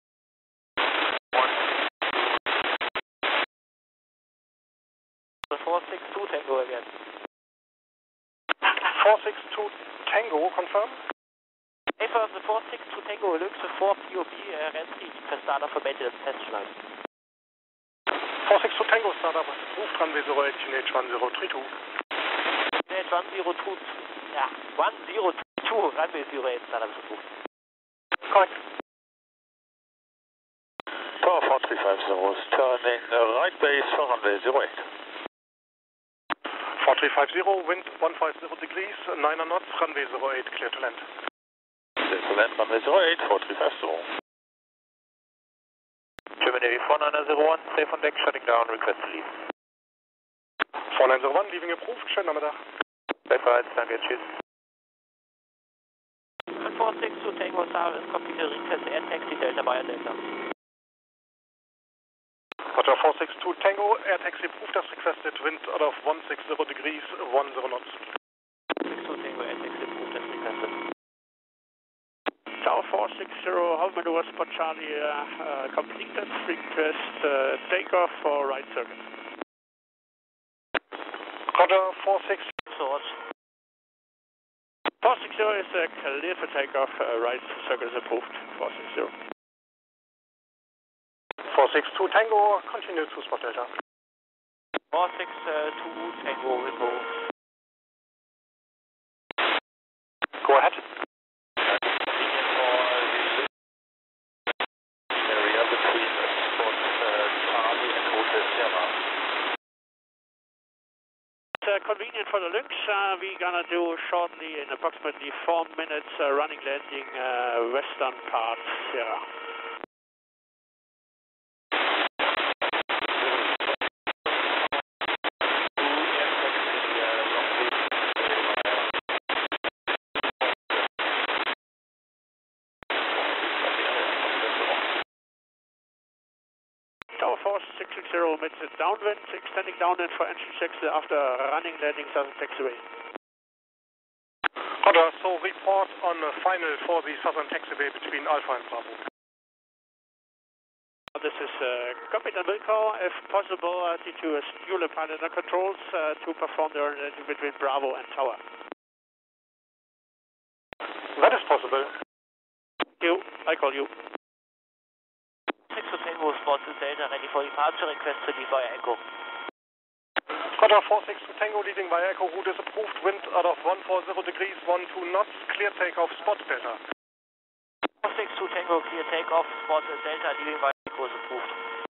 The four six two Tango again. four six two Tango, confirm. Affirm the four six two Tango Lynx with four P O B uh, entry for startup for maintenance test flight. four six two Tango startup is approved, runway zero eight, N H one zero three two. N H one zero two, yeah, one zero two, runway zero eight startup is approved. Correct. Tower four three five zero is turning uh, right base for runway zero eight. four three five zero, wind one five zero degrees, nine knots, runway zero eight, clear to land. Clear to land, runway zero eight, four three five zero. German Navy four nine zero one, safe on deck, shutting down, request to leave. four nine zero one, leaving approved, schönen Nachmittag. Gleichfalls, danke, tschüss. four six two Tango Star is completed, request air taxi Delta via Delta. Roger, four six two Tango, air taxi approved as requested, wind out of one six zero degrees, one zero knots. six two Tango air taxi approved as requested. Tower four six zero, hover maneuver Spot Charlie uh, uh, completed, request uh, takeoff for right circuit. Roger, four six. Source. four six zero is uh, clear for takeoff, uh, right circuit is approved, four six zero. four six two Tango, continue to Spot Delta. four six two Tango removed. Go ahead. Area between Spot Charlie and Hotel Sierra. It's uh, convenient for the Lynx. Uh, we're gonna do shortly, in approximately four minutes, uh, running landing uh, western part Sierra. downwind, extending downwind for engine checks after running landing southern taxiway. Roger, so report on a final for the southern taxiway between Alpha and Bravo. This is uh, Captain Wilco. If possible, uh, T two is dual pilot and controls uh, to perform the landing between Bravo and Tower. That is possible. You, I call you. six to Tango, spot Delta, ready for departure, request to leave via Echo. Roger, four six to Tango, leading via Echo, route is approved, wind out of one forty degrees, one two knots, clear takeoff, spot Delta. four six to Tango, clear takeoff, spot Delta, leaving via Echo is approved.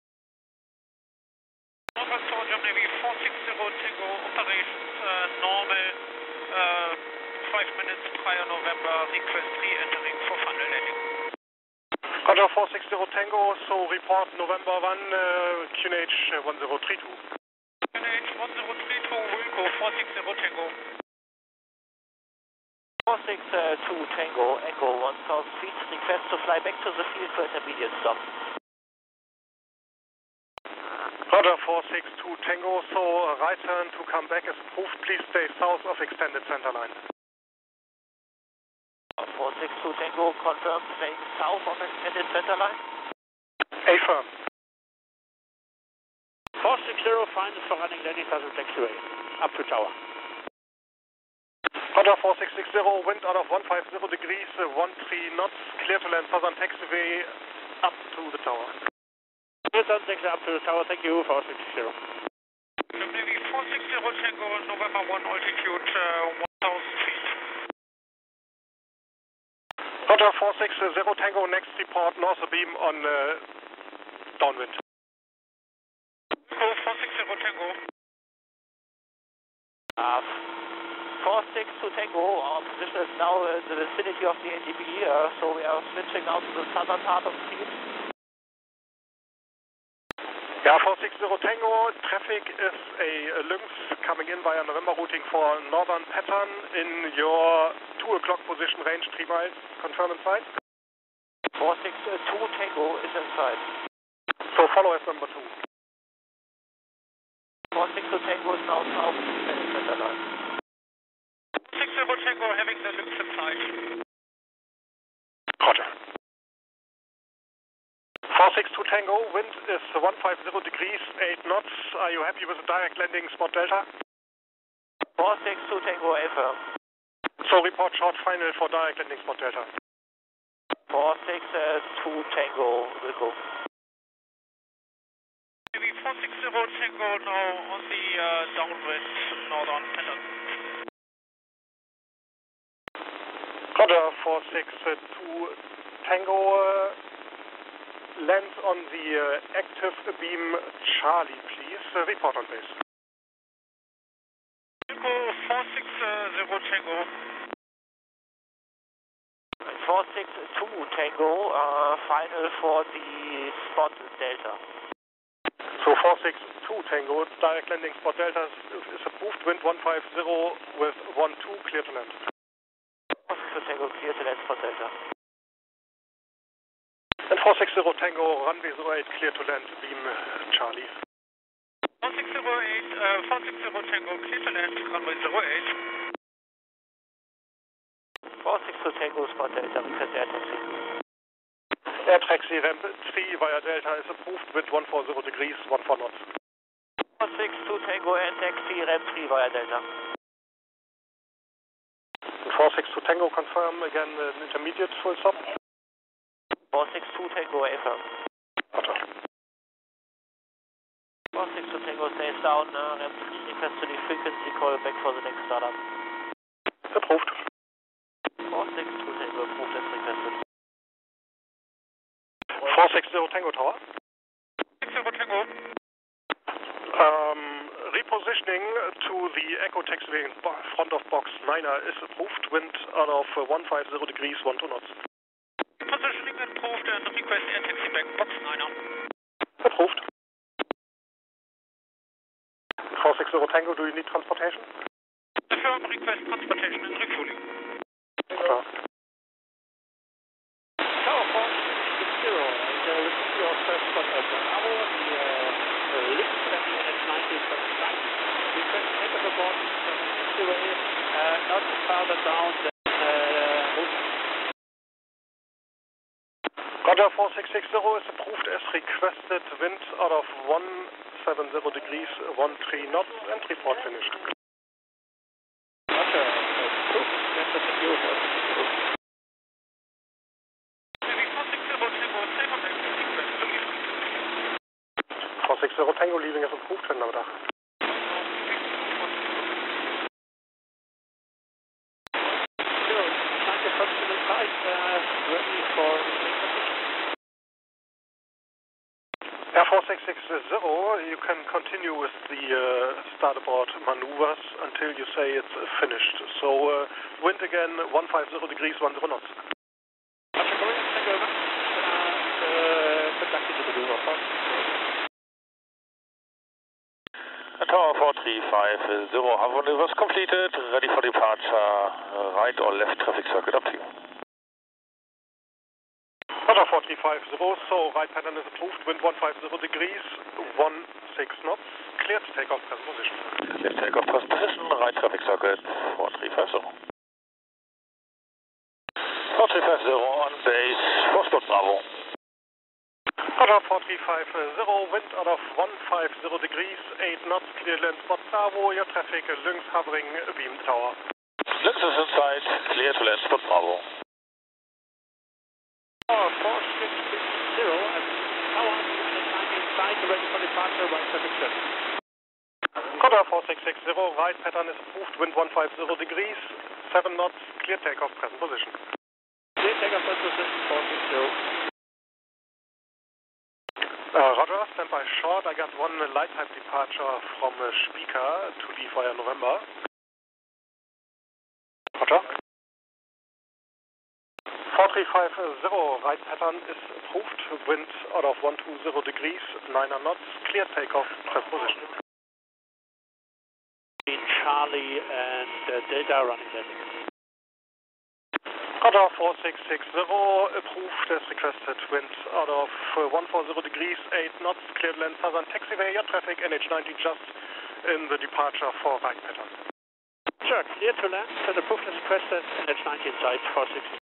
Northwest Tower, Germany, four six zero Tango, operations uh, normal, uh, five minutes prior November, request re-entering for final landing. Roger, four six zero Tango, so report November one, uh, Q N H one zero three two. Q N H one zero three two, Wilco, four six zero Tango. four six two Tango, Echo, one thousand feet, request to fly back to the field for intermediate stop. Roger, four six two Tango, so right turn to come back is approved, please stay south of extended center line. four six two Tango, confirm staying south of extended center line. Affirm. four six zero, final for running landing southern taxiway, up to Tower. Roger, four six six zero, wind out of one fifty degrees, uh, one three knots, clear to land southern taxiway, up to the Tower. Clear southern taxiway up to the Tower, thank you, four six zero. Navy four six zero Tango, November one, altitude uh, one thousand feet. Roger, four six zero Tango, next report north beam on uh, downwind. Oh, four six zero Tango. Uh, four six two Tango, our position is now in the vicinity of the A T B, uh, so we are switching out to the southern part of the field. Yeah, four six zero Tango, traffic is a, a Lynx coming in via November routing for northern pattern in your two o'clock position, range three miles, confirm inside. four six two Tango is inside. So follow as number two. four six two Tango is now south of extended center line. six zero Tango, having the Lynx inside. Roger. four six two Tango, wind is one fifty degrees, eight knots. Are you happy with the direct landing spot Delta? four six two Tango, affirm. So report short final for direct landing spot Delta. four six two Tango, Wilco. Navy four six zero Tango, now on the uh, downwind northern pattern. Roger, four six two Tango, uh, lands on the uh, active beam Charlie, please. Uh, report on base. Wilco, four six zero Tango. four six two Tango, uh, final for the spot Delta. So four six two Tango, direct landing spot Delta is, is approved, wind one fifty with one two, clear to land. four six two Tango, clear to land spot Delta. And four six zero Tango, runway zero eight, clear to land, beam uh, Charlie. four six zero eight, uh, four six zero Tango, clear to land, runway zero eight. four six two Tango, spot Delta, request air taxi. Air taxi ramp three via Delta is approved, wind one forty degrees, one four knots. four six two Tango, air taxi, ramp three via Delta. And four six two Tango, confirm again an intermediate full stop. four six two Tango, affirm. Roger. four six two Tango stays down, uh, ramp three, request to the frequency call back for the next startup. Approved. four six two Tango, approved as requested. four six zero Tango Tower. six zero Tango. Um, repositioning to the Echo taxiway in front of box niner is approved, wind out of uh, one fifty degrees, one two knots. Positioning approved and request air taxi back, box niner. Approved. four six zero Tango, do you need transportation? Affirm, request transportation and refueling. Klar. Tower four six zero, and uh, this is your first spot at Bravo, the uh, uh, Lynx landing farther down than uh, Roger, four six six zero is approved as requested. Wind out of one seven zero degrees, one three knots, and report finished. Roger, approved. That's a thank you. four six zero Tango leaving is approved, Wind over Dach. Air four six six zero, you can continue with the uh, start abort maneuvers until you say it's uh, finished. So uh, wind again, one five zero degrees, one zero knots. Thank you very much. And uh, conducting the maneuver. Tower four three five zero, have maneuvers completed, ready for departure, right or left traffic circuit, up to you. Roger, four three five zero, so right pattern is approved, wind one five zero degrees, one six knots, cleared takeoff present position. Cleared takeoff present position, right traffic circuit, four three five zero. four three five zero on base, four Spot Bravo. Roger, four three five zero, wind out of one five zero degrees, eight knots, clear land Spot Bravo, your traffic, Lynx hovering, beam tower. Lynx is inside, clear to land Spot Bravo. four six six zero, and tower nine inside, ready for departure, right traffic circuit. Roger, four six six zero, right pattern is approved, wind one five zero degrees, seven knots, clear takeoff present position. Clear takeoff present position, four six zero. Uh, Roger, standby short, I got one light type departure from uh, Spica to leave via November. Roger. four three five zero, right pattern is approved, wind out of one two zero degrees, nine knots, clear takeoff, present position. In Charlie and uh, Delta running landing. Roger, four six six zero, approved as requested, wind out of uh, one four zero degrees, eight knots, cleared land southern taxiway, your traffic N H ninety just in the departure for right pattern. Sure, clear to land, and approved as requested, N H ninety inside, four six zero.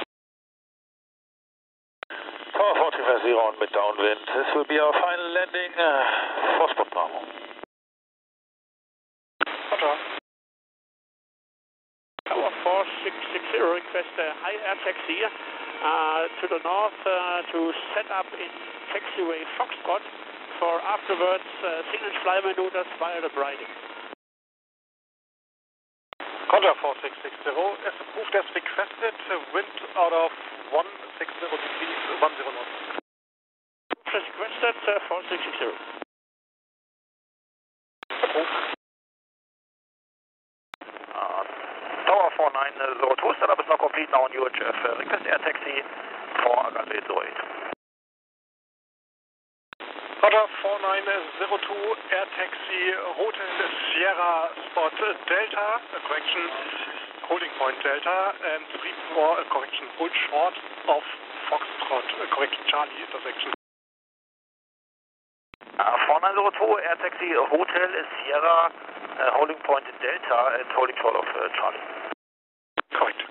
Tower four three five zero on mid downwind. This will be our final landing uh, for Spot Bravo. Roger. Tower four six six zero, request a high air taxi uh, to the north uh, to set up in taxiway Foxtrot for afterwards uh, single fly maneuvers via the Briding. Roger, four six six zero, as approved as requested, wind out of one six zero degrees, one zero knots. As requested, uh, four six six zero. Approved. Uh, Tower four nine zero two, setup is now complete now on U H F. Uh, request air taxi for runway zero eight. Roger, four nine zero two, air taxi, Hotel Sierra Spot Delta, uh, correction, holding point Delta, and three four, uh, correction, hold short of Foxtrot, uh, correction, Charlie intersection. Uh, four nine zero two, air taxi, Hotel Sierra, uh, holding point Delta, and holding short of uh, Charlie. Correct.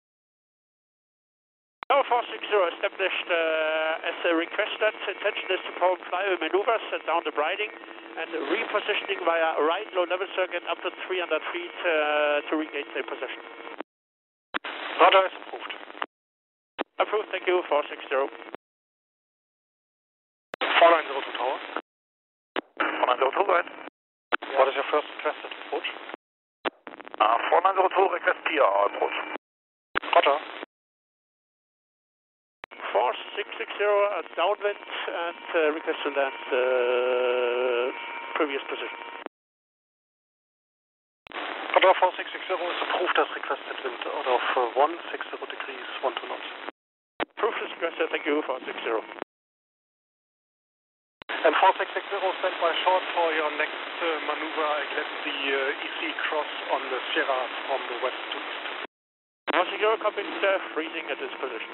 Tower four six zero established uh, as uh, requested. Intention is to perform flyway maneuvers uh, down the Briding and repositioning via right low level circuit up to three hundred feet uh, to regain safe position. Roger, is approved. Approved, thank you, four six zero. four nine zero two tower. four nine zero two, right? What is your first requested approach? Uh, four nine zero two, request P R approach. Roger. four six six zero, uh, downwind and uh, request to land uh, previous position. Roger, four six six zero is approved as requested, wind out of uh, one six zero degrees, one two knots. Approved as requested, thank you, four six zero. And four six six zero, stand by short for your next uh, maneuver. I let the uh, E C cross on the Sierra from the west to east. four six zero, copy, uh, freezing at this position.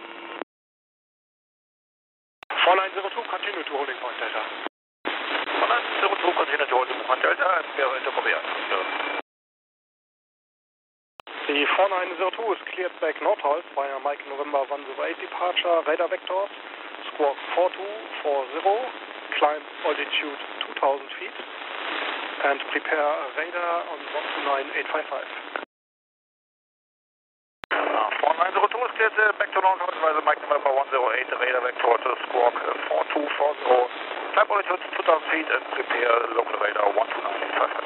four nine zero two, continue to holding point Delta. four nine zero two, continue to holding point Delta, and we are into Korea. The four nine zero two is cleared back Nordholz via Mike November one zero eight departure, radar vectors, squawk four two four zero, climb altitude two thousand feet, and prepare radar on one two nine eight five five. Uh, four nine zero two is cleared uh, back to Nordholz via Mike November one zero eight, radar vectors, squawk four two four zero, climb altitude two thousand feet, and prepare local radar one two nine eight five five.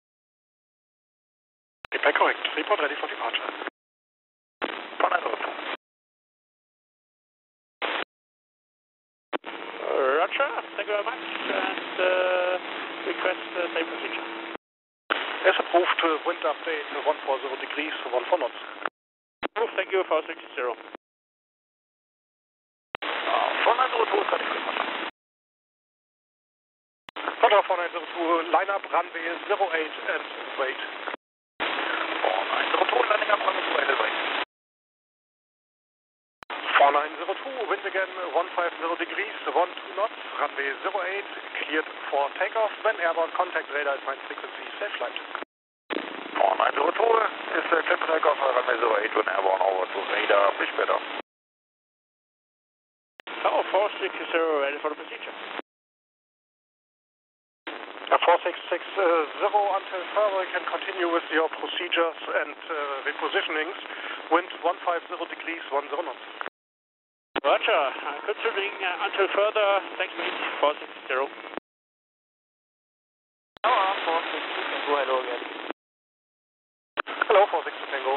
Feedback correct. Report ready for departure. four nine zero two. Roger, thank you very much, and uh, request uh, same procedure. As approved, uh, wind update one four zero degrees, one four knots. Approved, thank you, four six zero. Uh, four nine zero two is ready for departure. Roger, four nine zero two, line up runway zero eight and wait. four nine zero two, landing up runway zero eight and wait. four nine zero two, wind again one five zero degrees, one two knots, runway zero eight, cleared for takeoff. When airborne, contact radar at fine frequency, safe flight. four nine zero two is uh, cleared for takeoff, runway zero eight, when airborne over to radar, bridge better. Tower four six zero, ready for the procedure. four six six zero, until further you can continue with your procedures and uh, repositionings. Wind one five zero degrees, one zero knots. Roger, uh, considering uh, until further, thanks mate, four six zero. Tower four six two, can go hello again. Hello, four six two Tango.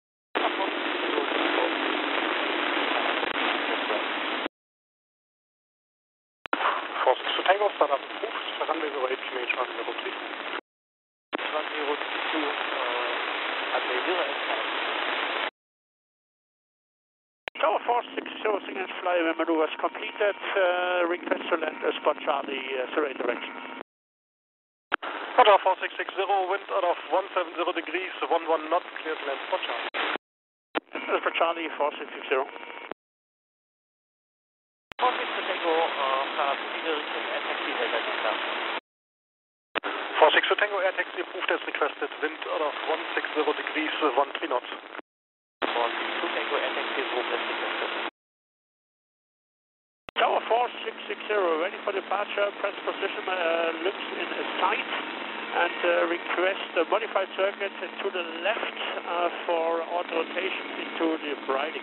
four six two Tango, start up approved, runway zero eight, Q H one zero three. one zero two, uh, runway zero eight. Tower four six zero, signal flyaway maneuvers completed. Uh, request to land uh, spot Charlie, uh, survey direction. Roger, four six six zero, wind out of one seven zero degrees, one one knots, clear to land spot Charlie. Uh, spot Charlie, four six six zero. four six two Tango, uh, start procedure Richtung Air Taxi Delta Delta. four six two Tango, air taxi approved as requested, wind out of one six zero degrees, one three knots. four six two Tango, Air Taxi approved as requested. Tower four six six zero, ready for departure, press position, uh, lips in sight, and uh, request a modified circuit to the left uh, for auto rotation into the briding.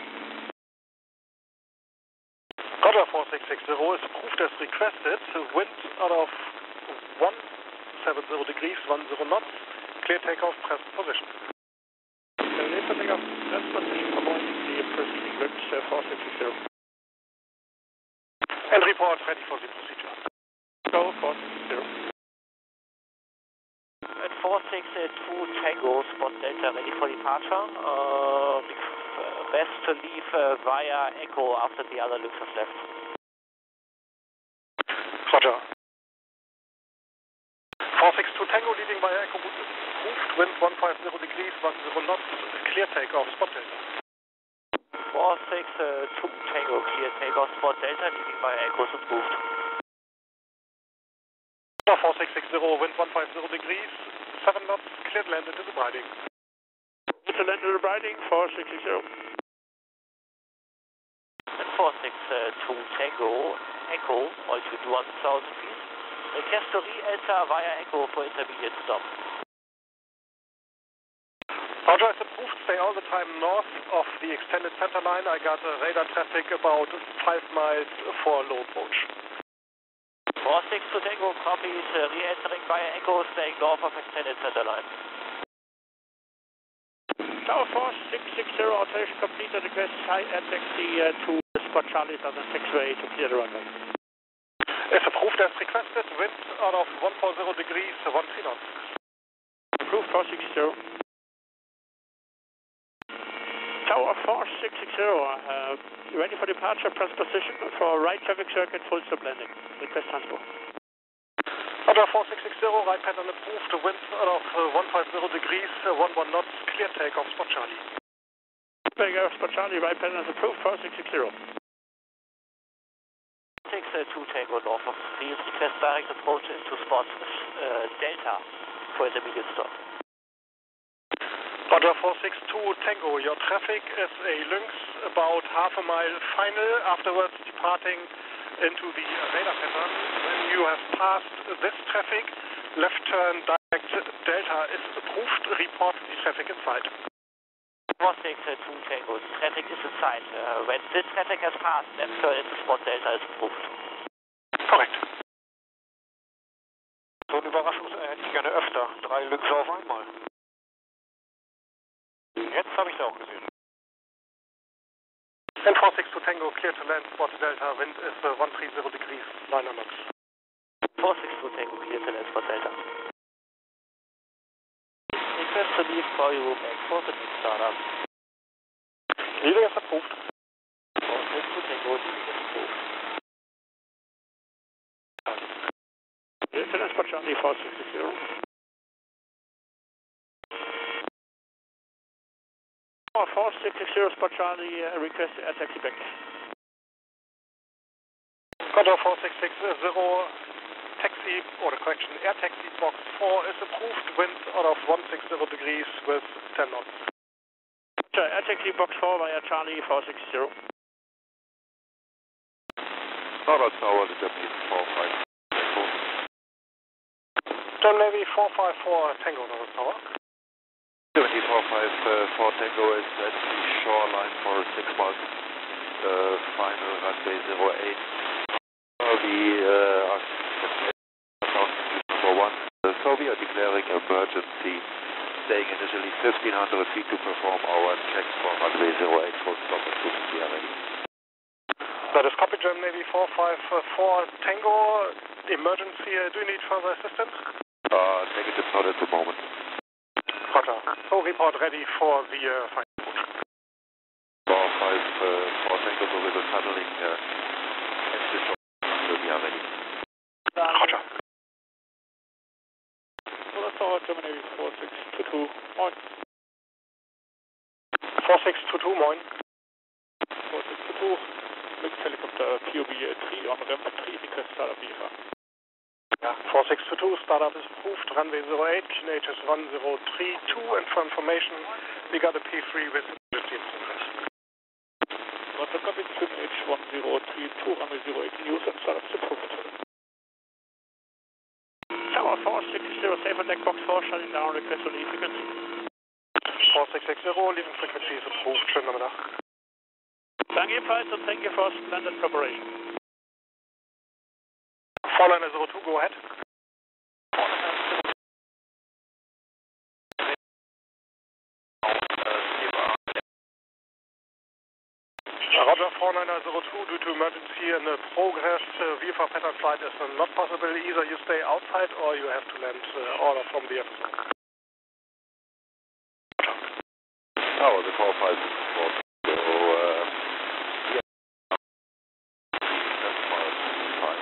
Roger, four six six zero is approved as requested, wind out of one seven zero degrees, one zero knots, clear takeoff, press position. Clear for takeoff, press position, avoiding the preceding wind, uh, four six six zero. And report ready for the procedure. Go, four six six zero. At four six two Tango, spot Delta ready for departure. Uh, best to leave uh, via Echo after the other loops have left. Roger. four six two Tango leading via Echo, approved, wind one five zero degrees, one zero knots, clear takeoff, spot Delta. four six two Tango, clear takeoff, spot Delta, leading by Echoes approved. four six six zero, wind one five zero degrees, seven knots, cleared land into the briding. It's a land into the briding, four six six zero. And four six two Tango, Echo, altitude one thousand feet. Request to re-enter via Echo for intermediate stop. Roger, it's approved. Stay all the time north of the extended center line. I got uh, radar traffic about five miles for low approach. four six two Tango copies, uh, re-entering via Echo, staying north of extended center line. Tower four six six zero, alteration completed. Request high air taxi uh, to spot Charlie Southern Taxiway to clear the runway. It's approved as requested. Wind out of one four zero degrees, one three knots. Approved, four six zero. Tower four six six zero, uh, ready for departure, press position for right traffic circuit, full stop landing. Request transport. Roger, four six six zero, right pattern approved, wind out of uh, one five zero degrees, uh, one one knots, clear takeoff, spot Charlie. Takeoff, spot Charlie, right pattern is approved, four six six zero. six two Tango north of the field, request direct approach into spot uh, Delta for intermediate stop. Roger four six two Tango, your traffic is a Lynx about half a mile final, afterwards departing into the radar pattern. When you have passed this traffic, left turn direct Delta is approved, report the traffic inside. four six two Tango, traffic is inside. Uh, when this traffic has passed, left turn into spot Delta is approved. Korrekt. So eine Überraschung hätte ich gerne öfter. Drei Lynxe auf einmal. Jetzt habe ich sie auch gesehen. And four six two Tango, clear to land, spot Delta, wind is uh, one three zero degrees, nine knots. four six two Tango, clear to land, spot Delta. Request to leave for you back for the next startup. Leaving is approved. four six two Tango, leaving is approved. Clear to land, spot Charlie four six zero. four six zero spot Charlie, uh, request air taxi back. Roger four six zero, taxi, or correction, air taxi box four is approved, wind out of one six zero degrees with ten knots. Roger, air taxi box four via Charlie four six zero. Startup Tower, Japanese four five Tango. John Navy four five four Tango, Northern Tower. Germany four five four Tango is at the shoreline for six miles, uh, final runway zero eight. Uh, we uh, are for one, uh, so we are declaring emergency, staying initially fifteen hundred feet to perform our checks for runway zero eight full stop as soon as we are ready. That is copy, German Navy four five four Tango, emergency, uh, do you need further assistance? Uh, negative, not at the moment. Roger. So report ready for the uh, final approach. four five four Tango, so with the tunneling uh, at the shore, so we are ready. Roger. Northern Tower, German Navy four six two two, moin. four six two two, moin. four six two two, Lynx helicopter P O B three on ramp three, request startup V F A. Yeah, four six two two, startup is approved, runway zero eight, Q N H is one zero three two, and for information, we got a P three with emergency in progress. Roger, copy, Q N H one zero three two, runway zero eight, news and startup is approved. Tower four six zero, safe on deck box four, shutting down, request to leave frequency. four six zero, leaving frequency is approved, schönen Nachmittag. Danke ebenfalls und thank you for splendid preparation. Falliner zero two, go ahead. Roger, Falliner zero two, due to emergency in the progress, uh, V F A pattern flight is uh, not possible. Either you stay outside or you have to land uh, order from the F S O. Tower, the four five four. So, uh, yeah. That's miles fine.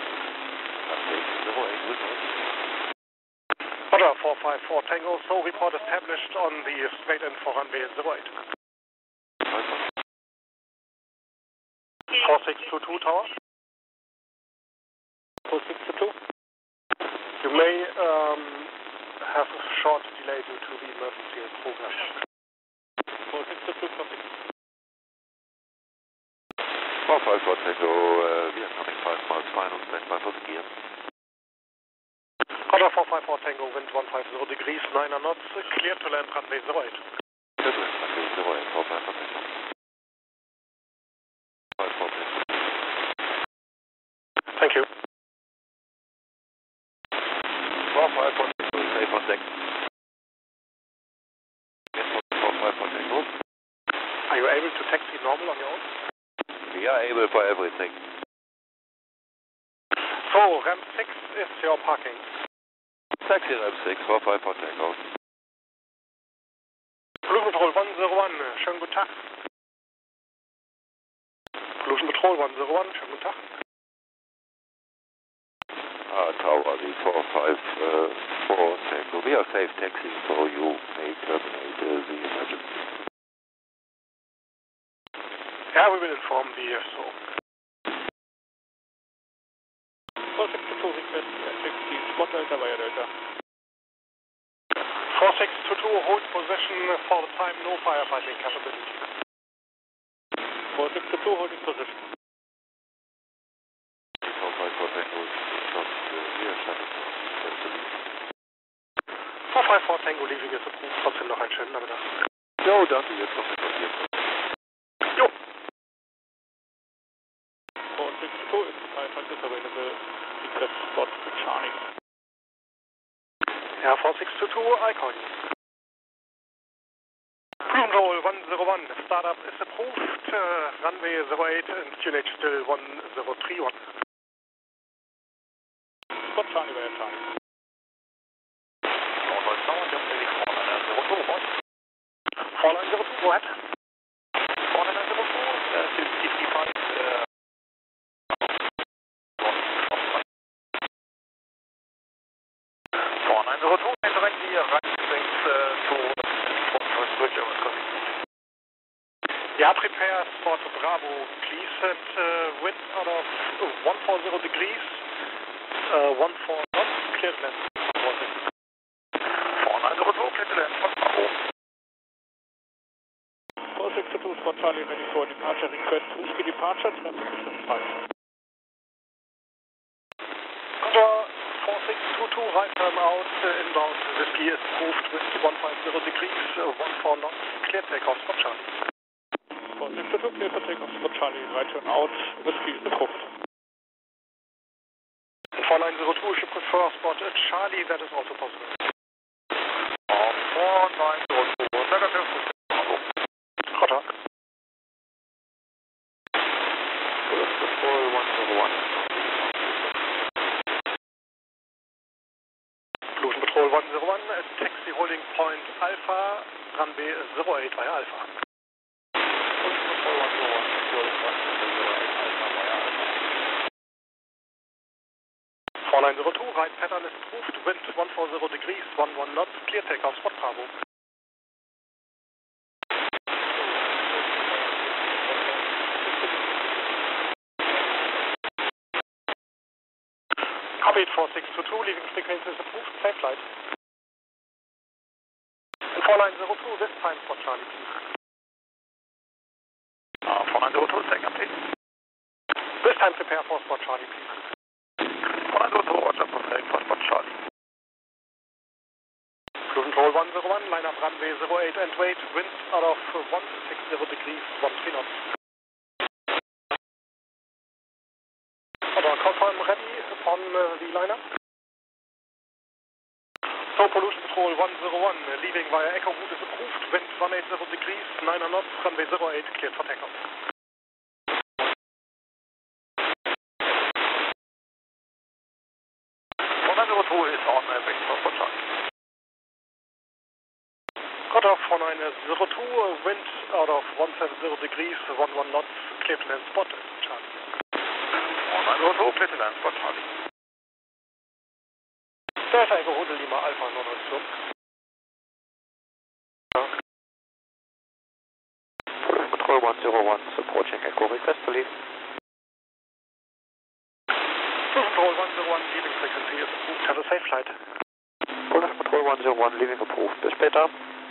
Roger, four five four Tango, so report established on the straight in for runway zero eight. four six two two Tower. four six two two. You may um, have a short delay due to the emergency in progress. four six two two, copy. four five four Tango, uh, we are coming five miles final, stand by for the gear. Roger, four five four Tango, wind one five zero degrees, nine knots, clear to land runway zero eight. Clear to land runway zero eight, four five four Tango. five four Tango. Thank you. four five four Tango, safe on deck. four five four Tango. Are you able to taxi normal on your own? We are able for everything. So, ramp six is your parking. Taxi ramp six, four five four Tango. Pollution Patrol one zero one, schönen guten Tag. Pollution Patrol one zero one, schönen guten Tag. Ah, Tower, the four five four Tango. We are safe taxiing, so you may terminate uh, the emergency. Yeah, we will inform the F S O. four six two two, request air taxi, spot Delta via Delta. four six two two, hold position for the time, no firefighting capability. four six two two, holding position. four five four Tango leaving is approved. Trotzdem noch einen schönen Nachmittag. Jo, danke, jetzt noch etwas hier. Jo. four six two two, firefight is available. Request spot Charlie. Yeah, four six two two, I call you. Cruise roll one zero one, startup is approved. Uh, runway zero eight and Q N H still one zero three one. Spot Charlie via Charlie. four nine zero two, go ahead. four nine zero two, uh, fifty-five, uh, four nine zero two, and directly right thanks uh, to first bridge over Scotty. Yeah, prepare spot Bravo, please, and uh, wind out of one four zero degrees, uh, one four knots, clear land. four nine zero two, clear land, Bravo. four six two two, spot Charlie ready for departure. Request whiskey departure, traffic distance five. Contour four six two two, right turn out, uh, inbound, whiskey is approved with one five zero degrees, uh, one four knots, clear takeoff, spot Charlie. four six two two, clear for takeoff, spot Charlie, right turn out, whiskey is approved. four nine zero two, should prefer spot uh, Charlie, that is also possible. Uh, four nine zero two, negative. Roger. one zero one. Pollution Patrol one zero one, uh, taxi holding point Alpha, runway zero eight via Alpha. Pollution Patrol one zero one, securing one zero eight Alpha via Alpha. four nine zero two, right pattern is approved, wind one four zero degrees, one one knots, clear takeoff, spot Bravo. Copy four six two two, leaving frequency is approved, safe flight. And four nine zero two, this time spot Charlie, please. Uh, four nine zero two, second, please. This time prepare for spot Charlie, please. four nine zero two, roger, preparing for spot Charlie. Cruise control one zero one, line up runway zero eight and wait, wind out of one six zero degrees, one three knots. Or confirm ready upon uh, the lineup. So Pollution Patrol one zero one, uh, leaving via Echo route is approved, wind one eight zero degrees, nine knots, runway zero eight, cleared for takeoff. four nine zero two is on uh, back for spot Charlie. Cut off four nine zero two, uh, wind out of one seven zero degrees, one one knots, clear to land spot Charlie. four nine zero two, clear to land spot Charlie. Delta Echo Hotel Lima Alpha Nordoststurm. Pollution Patrol one zero one, approaching Echo, request to leave. Pollution Patrol one zero one, leaving frequency is approved, have a safe flight. Pollution Patrol one zero one, leaving approved. Bis später.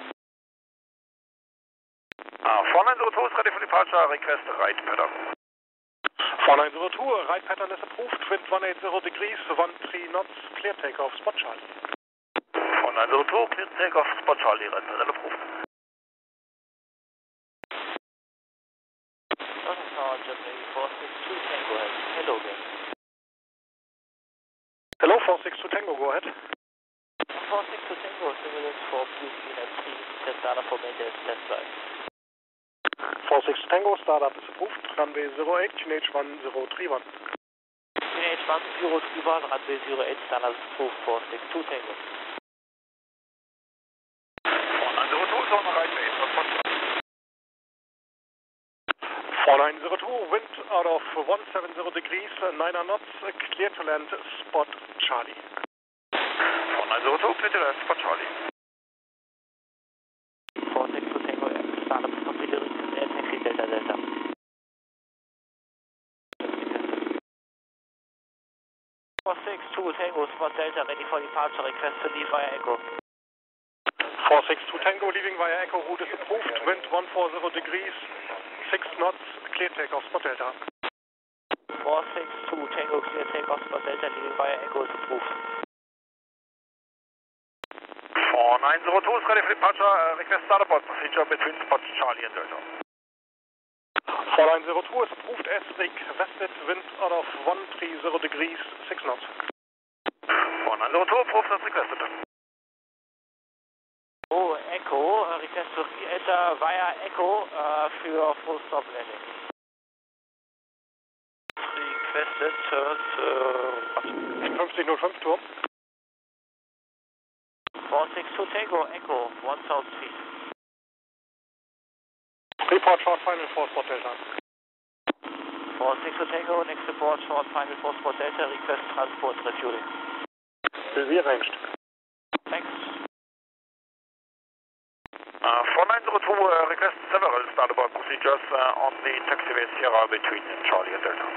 Uh, four nine zero two is ready for departure, request right pattern. four nine zero two, right pattern is approved, wind one eight zero degrees, one three knots, clear takeoff, spot Charlie. four nine zero two, clear takeoff, spot Charlie, right pattern approved. Northern Tower, Germany, four six two Tango ahead. Hello again. Hello, four six two Tango, go ahead. four six two Tango, surveillance for Q C nine three, test data for maintenance test flight. four six two Tango, startup is approved, runway zero eight, Q N H one zero three one. Q N H one zero three one, runway zero eight, standard is approved, four six two Tango. four nine zero two is on the right base for spot Charlie. four nine zero two, wind out of one seven zero degrees, nine knots, clear to land, spot Charlie. four nine zero two, clear to land, spot Charlie. four six two Tango, startup is completed, air taxi Delta Delta. four six two Tango, spot Delta, ready for departure, request to leave via Echo. four six two Tango leaving via Echo route is approved. Wind one four zero degrees, six knots, clear takeoff, spot Delta. four six two Tango, clear takeoff, spot Delta leaving via Echo is approved. four nine zero two is ready for departure. Uh, request starboard procedure between spot Charlie and Delta. four nine zero two is approved as requested. Wind out of one three zero degrees, six knots. four nine zero two approved as requested. Oh, Echo, uh, request to re-enter via Echo uh, für Full Stop Landing. Requested turns uh, fünfzig null fünf Turm. four six two Tango, Echo, one thousand feet. Report short final for spot Delta. four six two Tango, next report short final for spot Delta, request transport refueling. Will be arranged. Thanks. Uh, four nine zero two uh, request several starboard procedures uh, on the taxiway Sierra between Charlie and Delta.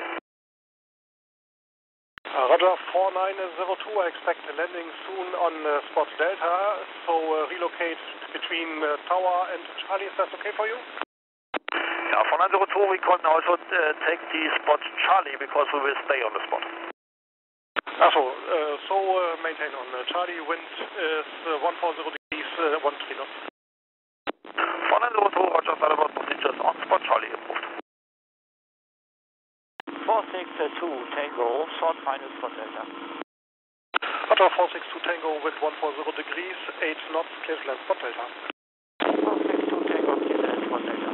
Uh, Roger, four nine zero two, I expect a landing soon on uh, spot Delta, so uh, relocate between uh, Tower and Charlie, is that okay for you? Yeah, four nine zero two, we can also uh, take the spot Charlie because we will stay on the spot. Also, uh, so uh, maintain on uh, Charlie, wind is uh, one four zero degrees, uh, one three knots. four nine zero two, Roger, starboard procedures on spot Charlie approved. four six two Tango, short final spot Delta. Roger, four six two Tango, wind one four zero degrees, eight knots, clear to land, spot Delta. four six two Tango, clear to land, spot Delta.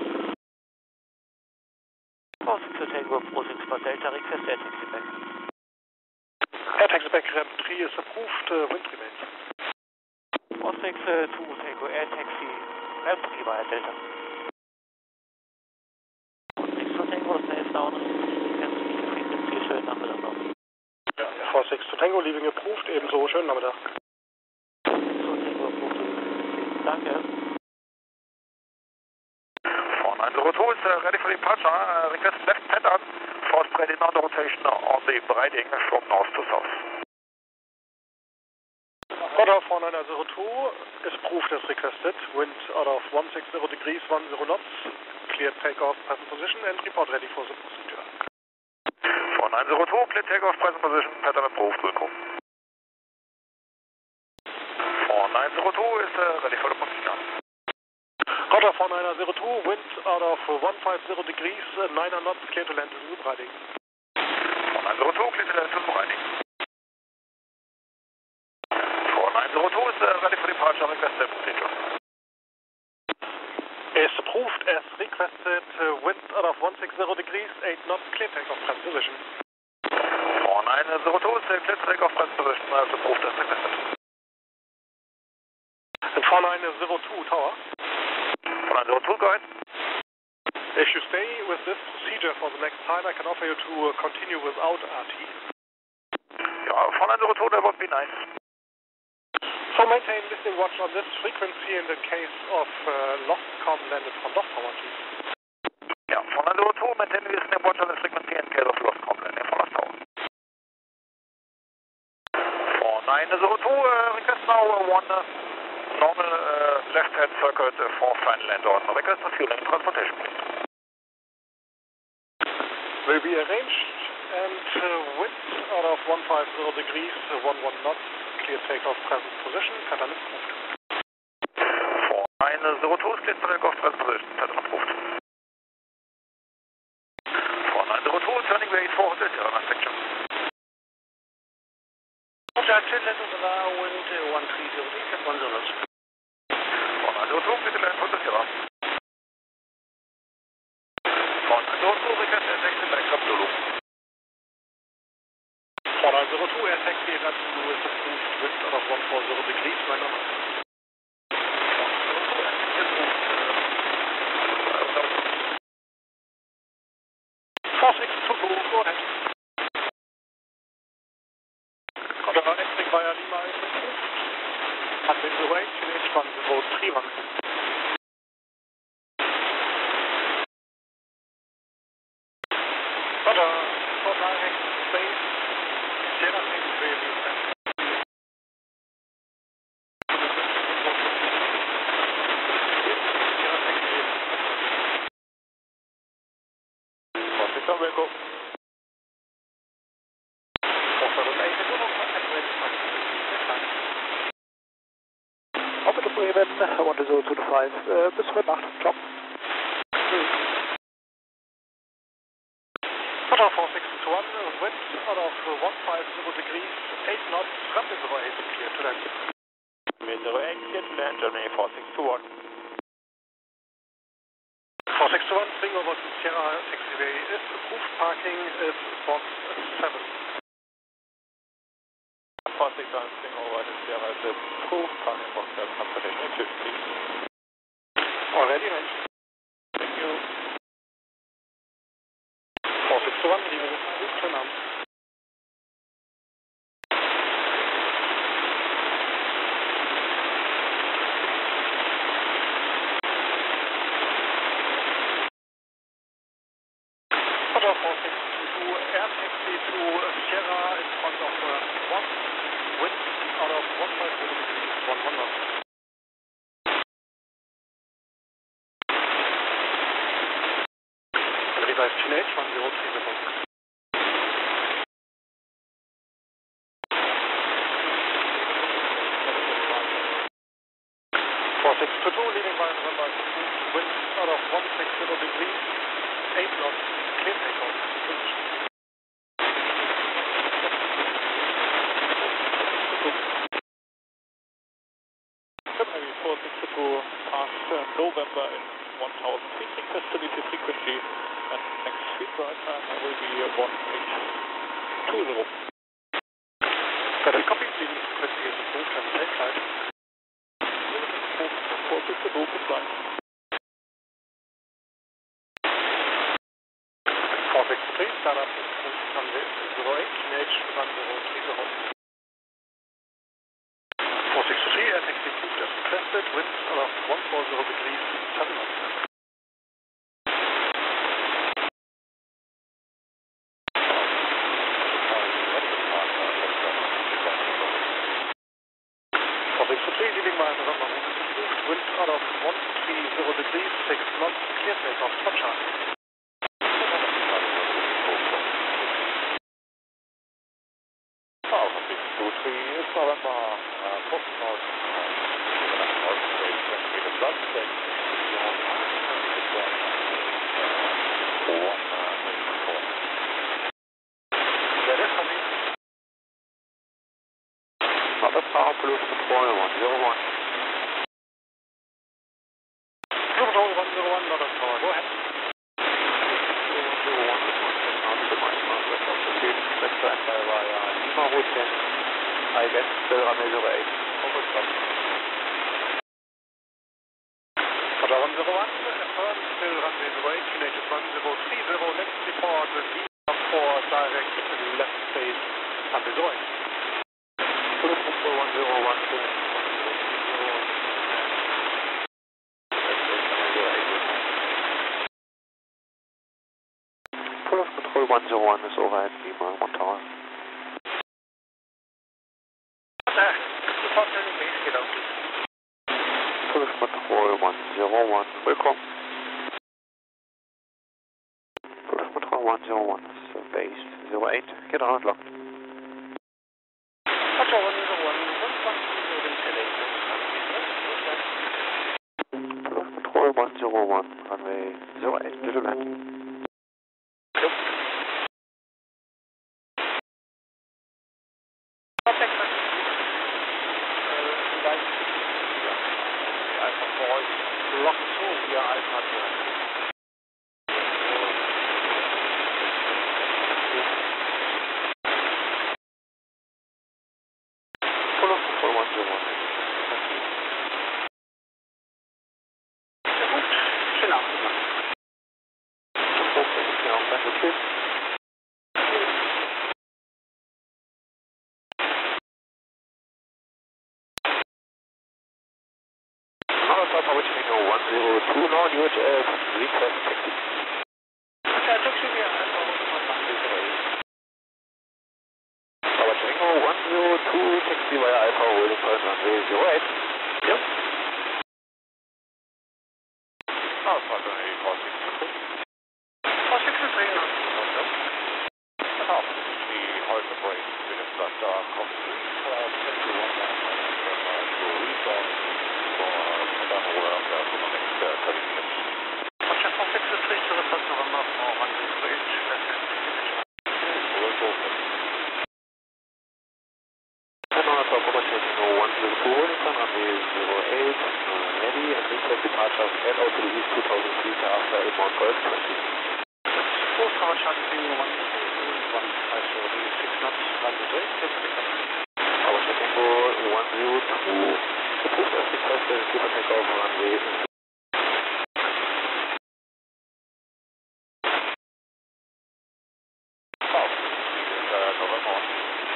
four six two Tango, approaching spot Delta, request air taxi back. Air taxi back, ramp three is approved, uh, wind remains. four six two Tango, air taxi, ramp three via Delta. four six two Tango, stays down, frequency, schönen Nachmittag noch. four six two Tango, leaving approved, ebenso, schönen Nachmittag. four six two Tango, approved. Danke. four nine zero two is uh, ready for departure. Uh, request left pattern for spread in on the rotation on the Breiding from north to south. Roger, four nine zero two is approved as requested. Wind out of one six zero degrees, one zero knots. Cleared takeoff, present position, and report ready for the procedure. four nine zero two, clear takeoff, present position, pattern approved, will come. four nine zero two is uh, ready for the procedure. Roger, four nine zero two, wind out of one five zero degrees, nine knots, clear to land to the Breiding. four nine zero two, clear to land to the Breiding. four nine zero two is uh, ready for departure, request the procedure. Is approved as requested, uh, wind out of one six zero degrees, eight knots, clear takeoff, present position. four nine zero two is uh, clear takeoff, present position, as approved as requested. And four nine zero two, tower. four nine zero two, go ahead. If you stay with this procedure for the next time, I can offer you to uh, continue without R T. Yeah, four nine zero two, that would be nice. So maintain listening watch on this frequency in the case of uh, lost comm landed from lost tower, please. Yeah, four nine zero two, maintain listening watch on this frequency in case of lost comm landing from lost tower. four nine zero two, uh, request now uh, one uh, normal uh, left-hand circuit uh, for final land on. Request refueling transportation, please. Will be arranged, and uh, wind out of one five zero degrees, uh, one one knots, clear takeoff, present position, pattern approved. four nine zero two is clear takeoff, present position, pattern approved. four nine zero two, turning way four hundred, Sierra section. Roger, clear land over there, wind uh, one three zero degrees at one zero knots. four nine zero two, clear to land for the Sierra. four nine zero two, request air taxi back up Zulu. four nine zero two, air taxi at Zulu is approved, wind out of one four zero degrees, nine knots. four six two, go ahead. Roger, exiting via Lima is approved. Until the range in H one zero three one. Roger, for direct space, Sierra six three, Bremen, one zero two five, äh, bis heute Nacht, ciao. Hotel four six two one, wind out of one five zero degrees, eight knots, runway zero eight, clear to land. Runway zero eight, clear to land, Germany four six two one. four six two one, swing over to Sierra, taxiway is approved, parking is box seven. four six one, swing over to Sierra is approved, parking box seven, cancellation active, please. Already ready. Thank you. four six two one, leaving turn on. Hotel four six two two, air taxi to Sierra in front of uh, one, wind out of one five zero degrees, one one knots. Revised Chin H one zero three zero. four six two two, leaving by November approved, wind out of one six zero degrees, eight knots, clear takeoff, finished. Germany four six two, past uh, November in one thousand feet, request to leave your frequency, and next speed ride time will be one eight two zero. Got a copy, leaving frequency is approved, and take flight. four six two, good flight. four six three, start up approved, runway zero eight, Chin H one zero three zero. four six three, air taxi approved as requested, wind out of one four zero degrees, seven knots. four six three, leaving by November approved, wind out of one three zero degrees, six knots, clear takeoff, stop chart. Alpha six two three is November, uh, booking out, uh, out straight, twenty meter plus, then one, uh, four. That is coming. Other power plus control one zero one. Blue Control one zero one, not on power, go ahead. one zero one is one check out the maximum rest of the field. Let's stand by via Lima Route ten. I guess still runway zero eight. Over stop. Hotel one zero one, affirm, still runway zero eight, Chin H one zero three zero, let's report Lima four direct left space, runway zero eight. Cruise control one zero one two. Cruise control one zero one is overhead Lima, one tower. Support turning base, get out. Cruise control one zero one, welcome. Cruise control one zero one is base zero eight, get on lock. Hotel one zero one, one one zero Cruise control one zero one, runway zero eight, little land. Yep. Contact man. Uh, guys. Yeah. Alpha four is locked through via Alpha two. Cruise control one zero one. Sehr gut. Schönen Abend. Okay, now back to you. Papa Which Tango one zero two, non U H F, request taxi. Okay, taxi via Alpha Papa Tango one zero two, taxi via Alpha, holding point runway zero eight. Yep. Alpha Germany four six two two. four six two three, Alpha three, hold the brake, minutes left are complete, uh, twenty-one nine nine, to resolve for head out to the east two thousand feet after eight Mount Golf twenty. four Tower Charlie Tango one one five zero, six knots, runway eight, clear for takeoff. Tower Tango one zero two, approved as requested, clear for takeoff runway. South, uh, November one.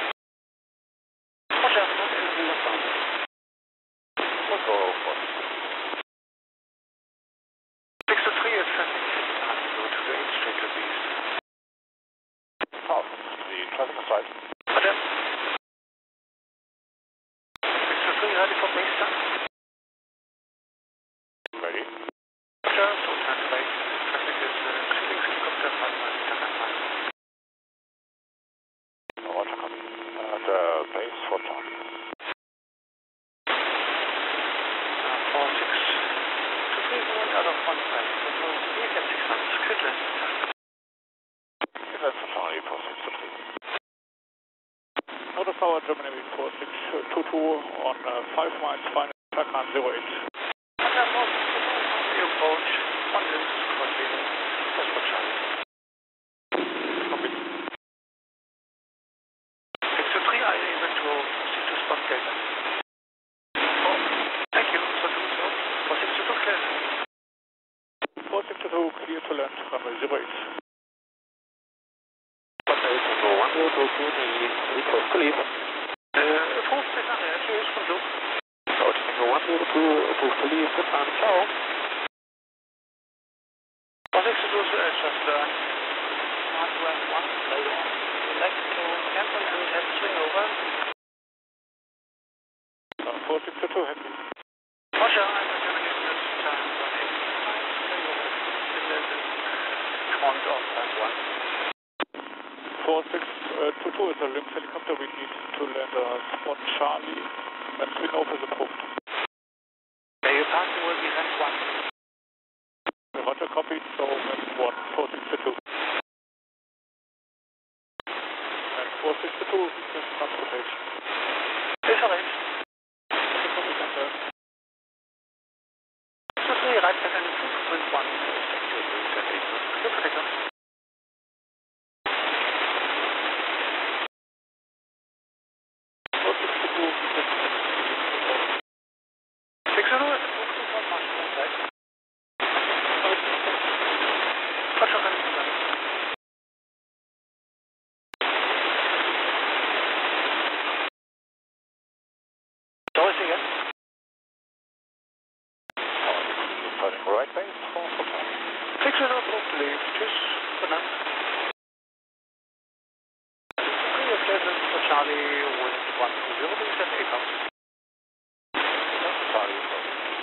Roger, not anything left down. We'll go for six to three is traffic, and go to the eight straight to the east. south, the traffic is right. Roger. six to three ready for base time. Ready. Roger, full time base. Traffic is uh, exceeding helicopter five miles, Taka five. Roger, copy. And uh, base for Charlie. Uh, four six to three one out of one five. Control three at six knots, clear to land. That's for Charlie for six to three. Notice Tower Germany four six two two on uh, five miles, final Takan zero eight. Roger, four six two two, the approach, one is crossing, that's for Charlie. Copy. six to three, I able to proceed to spot Delta. Oh, thank you for doing so. four six two two, clear. four six two two, clear to land, runway zero eight. Tango one zero two two, the request to leave. Uh, approved, bis nachher, tschüss, von Flug. Tower Tango one zero two, approved to leave, good time, ciao. four six two two, uh, just learn. Hardware one, later on. Select to cancel and have swing over. Uh, four six two two, happy. Roger, I'm going to get this time on eight miles, in the front of time one. four six two two is a Lynx helicopter, we need to land a spot Charlie, and swing over is approved. Yeah, your parking will be ramp one. Roger, copy, so ramp one, four six two two. And four six two two, request transportation. It's alright. Okay, copy, center. six to three, right back and wind one, sector two, set eight knots, clear for takeoff. four six two two, request six to two is approved to one marshal on side. Roger, ready to land. Doris again. Turning right base for for Charlie. six to two, approved to leave. Tschüss, good night. three is clear for Charlie, wind one zero, set eight knots. That's for Charlie as well.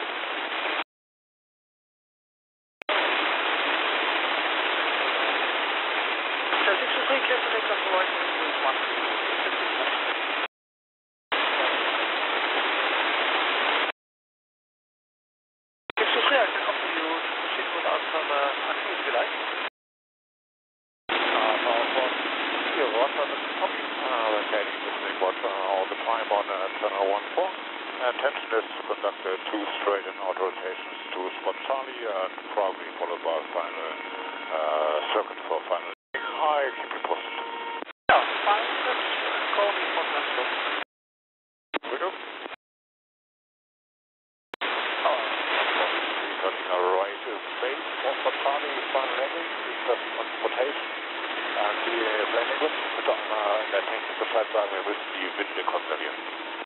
So six to three, clear for takeoff, right, wind one zero, set six knots. six to three, I can offer you to proceed without further ado if you like. Uh, Tower four, here, Roger, that's copy. Uh, maintaining the swing watch uh, all the time on at uh, one four. Intention is to conduct uh, two straight and out rotations to spot Charlie and probably followed by a final uh, circuit for final. I keep you posted. Yeah, fine, let's call me for that. We do. Oh, turning a right is base for spot Charlie, final landing, request transportation. And die landing wird bitte einmal in der technischen Bescheid sagen, wir müssen die Winde konservieren.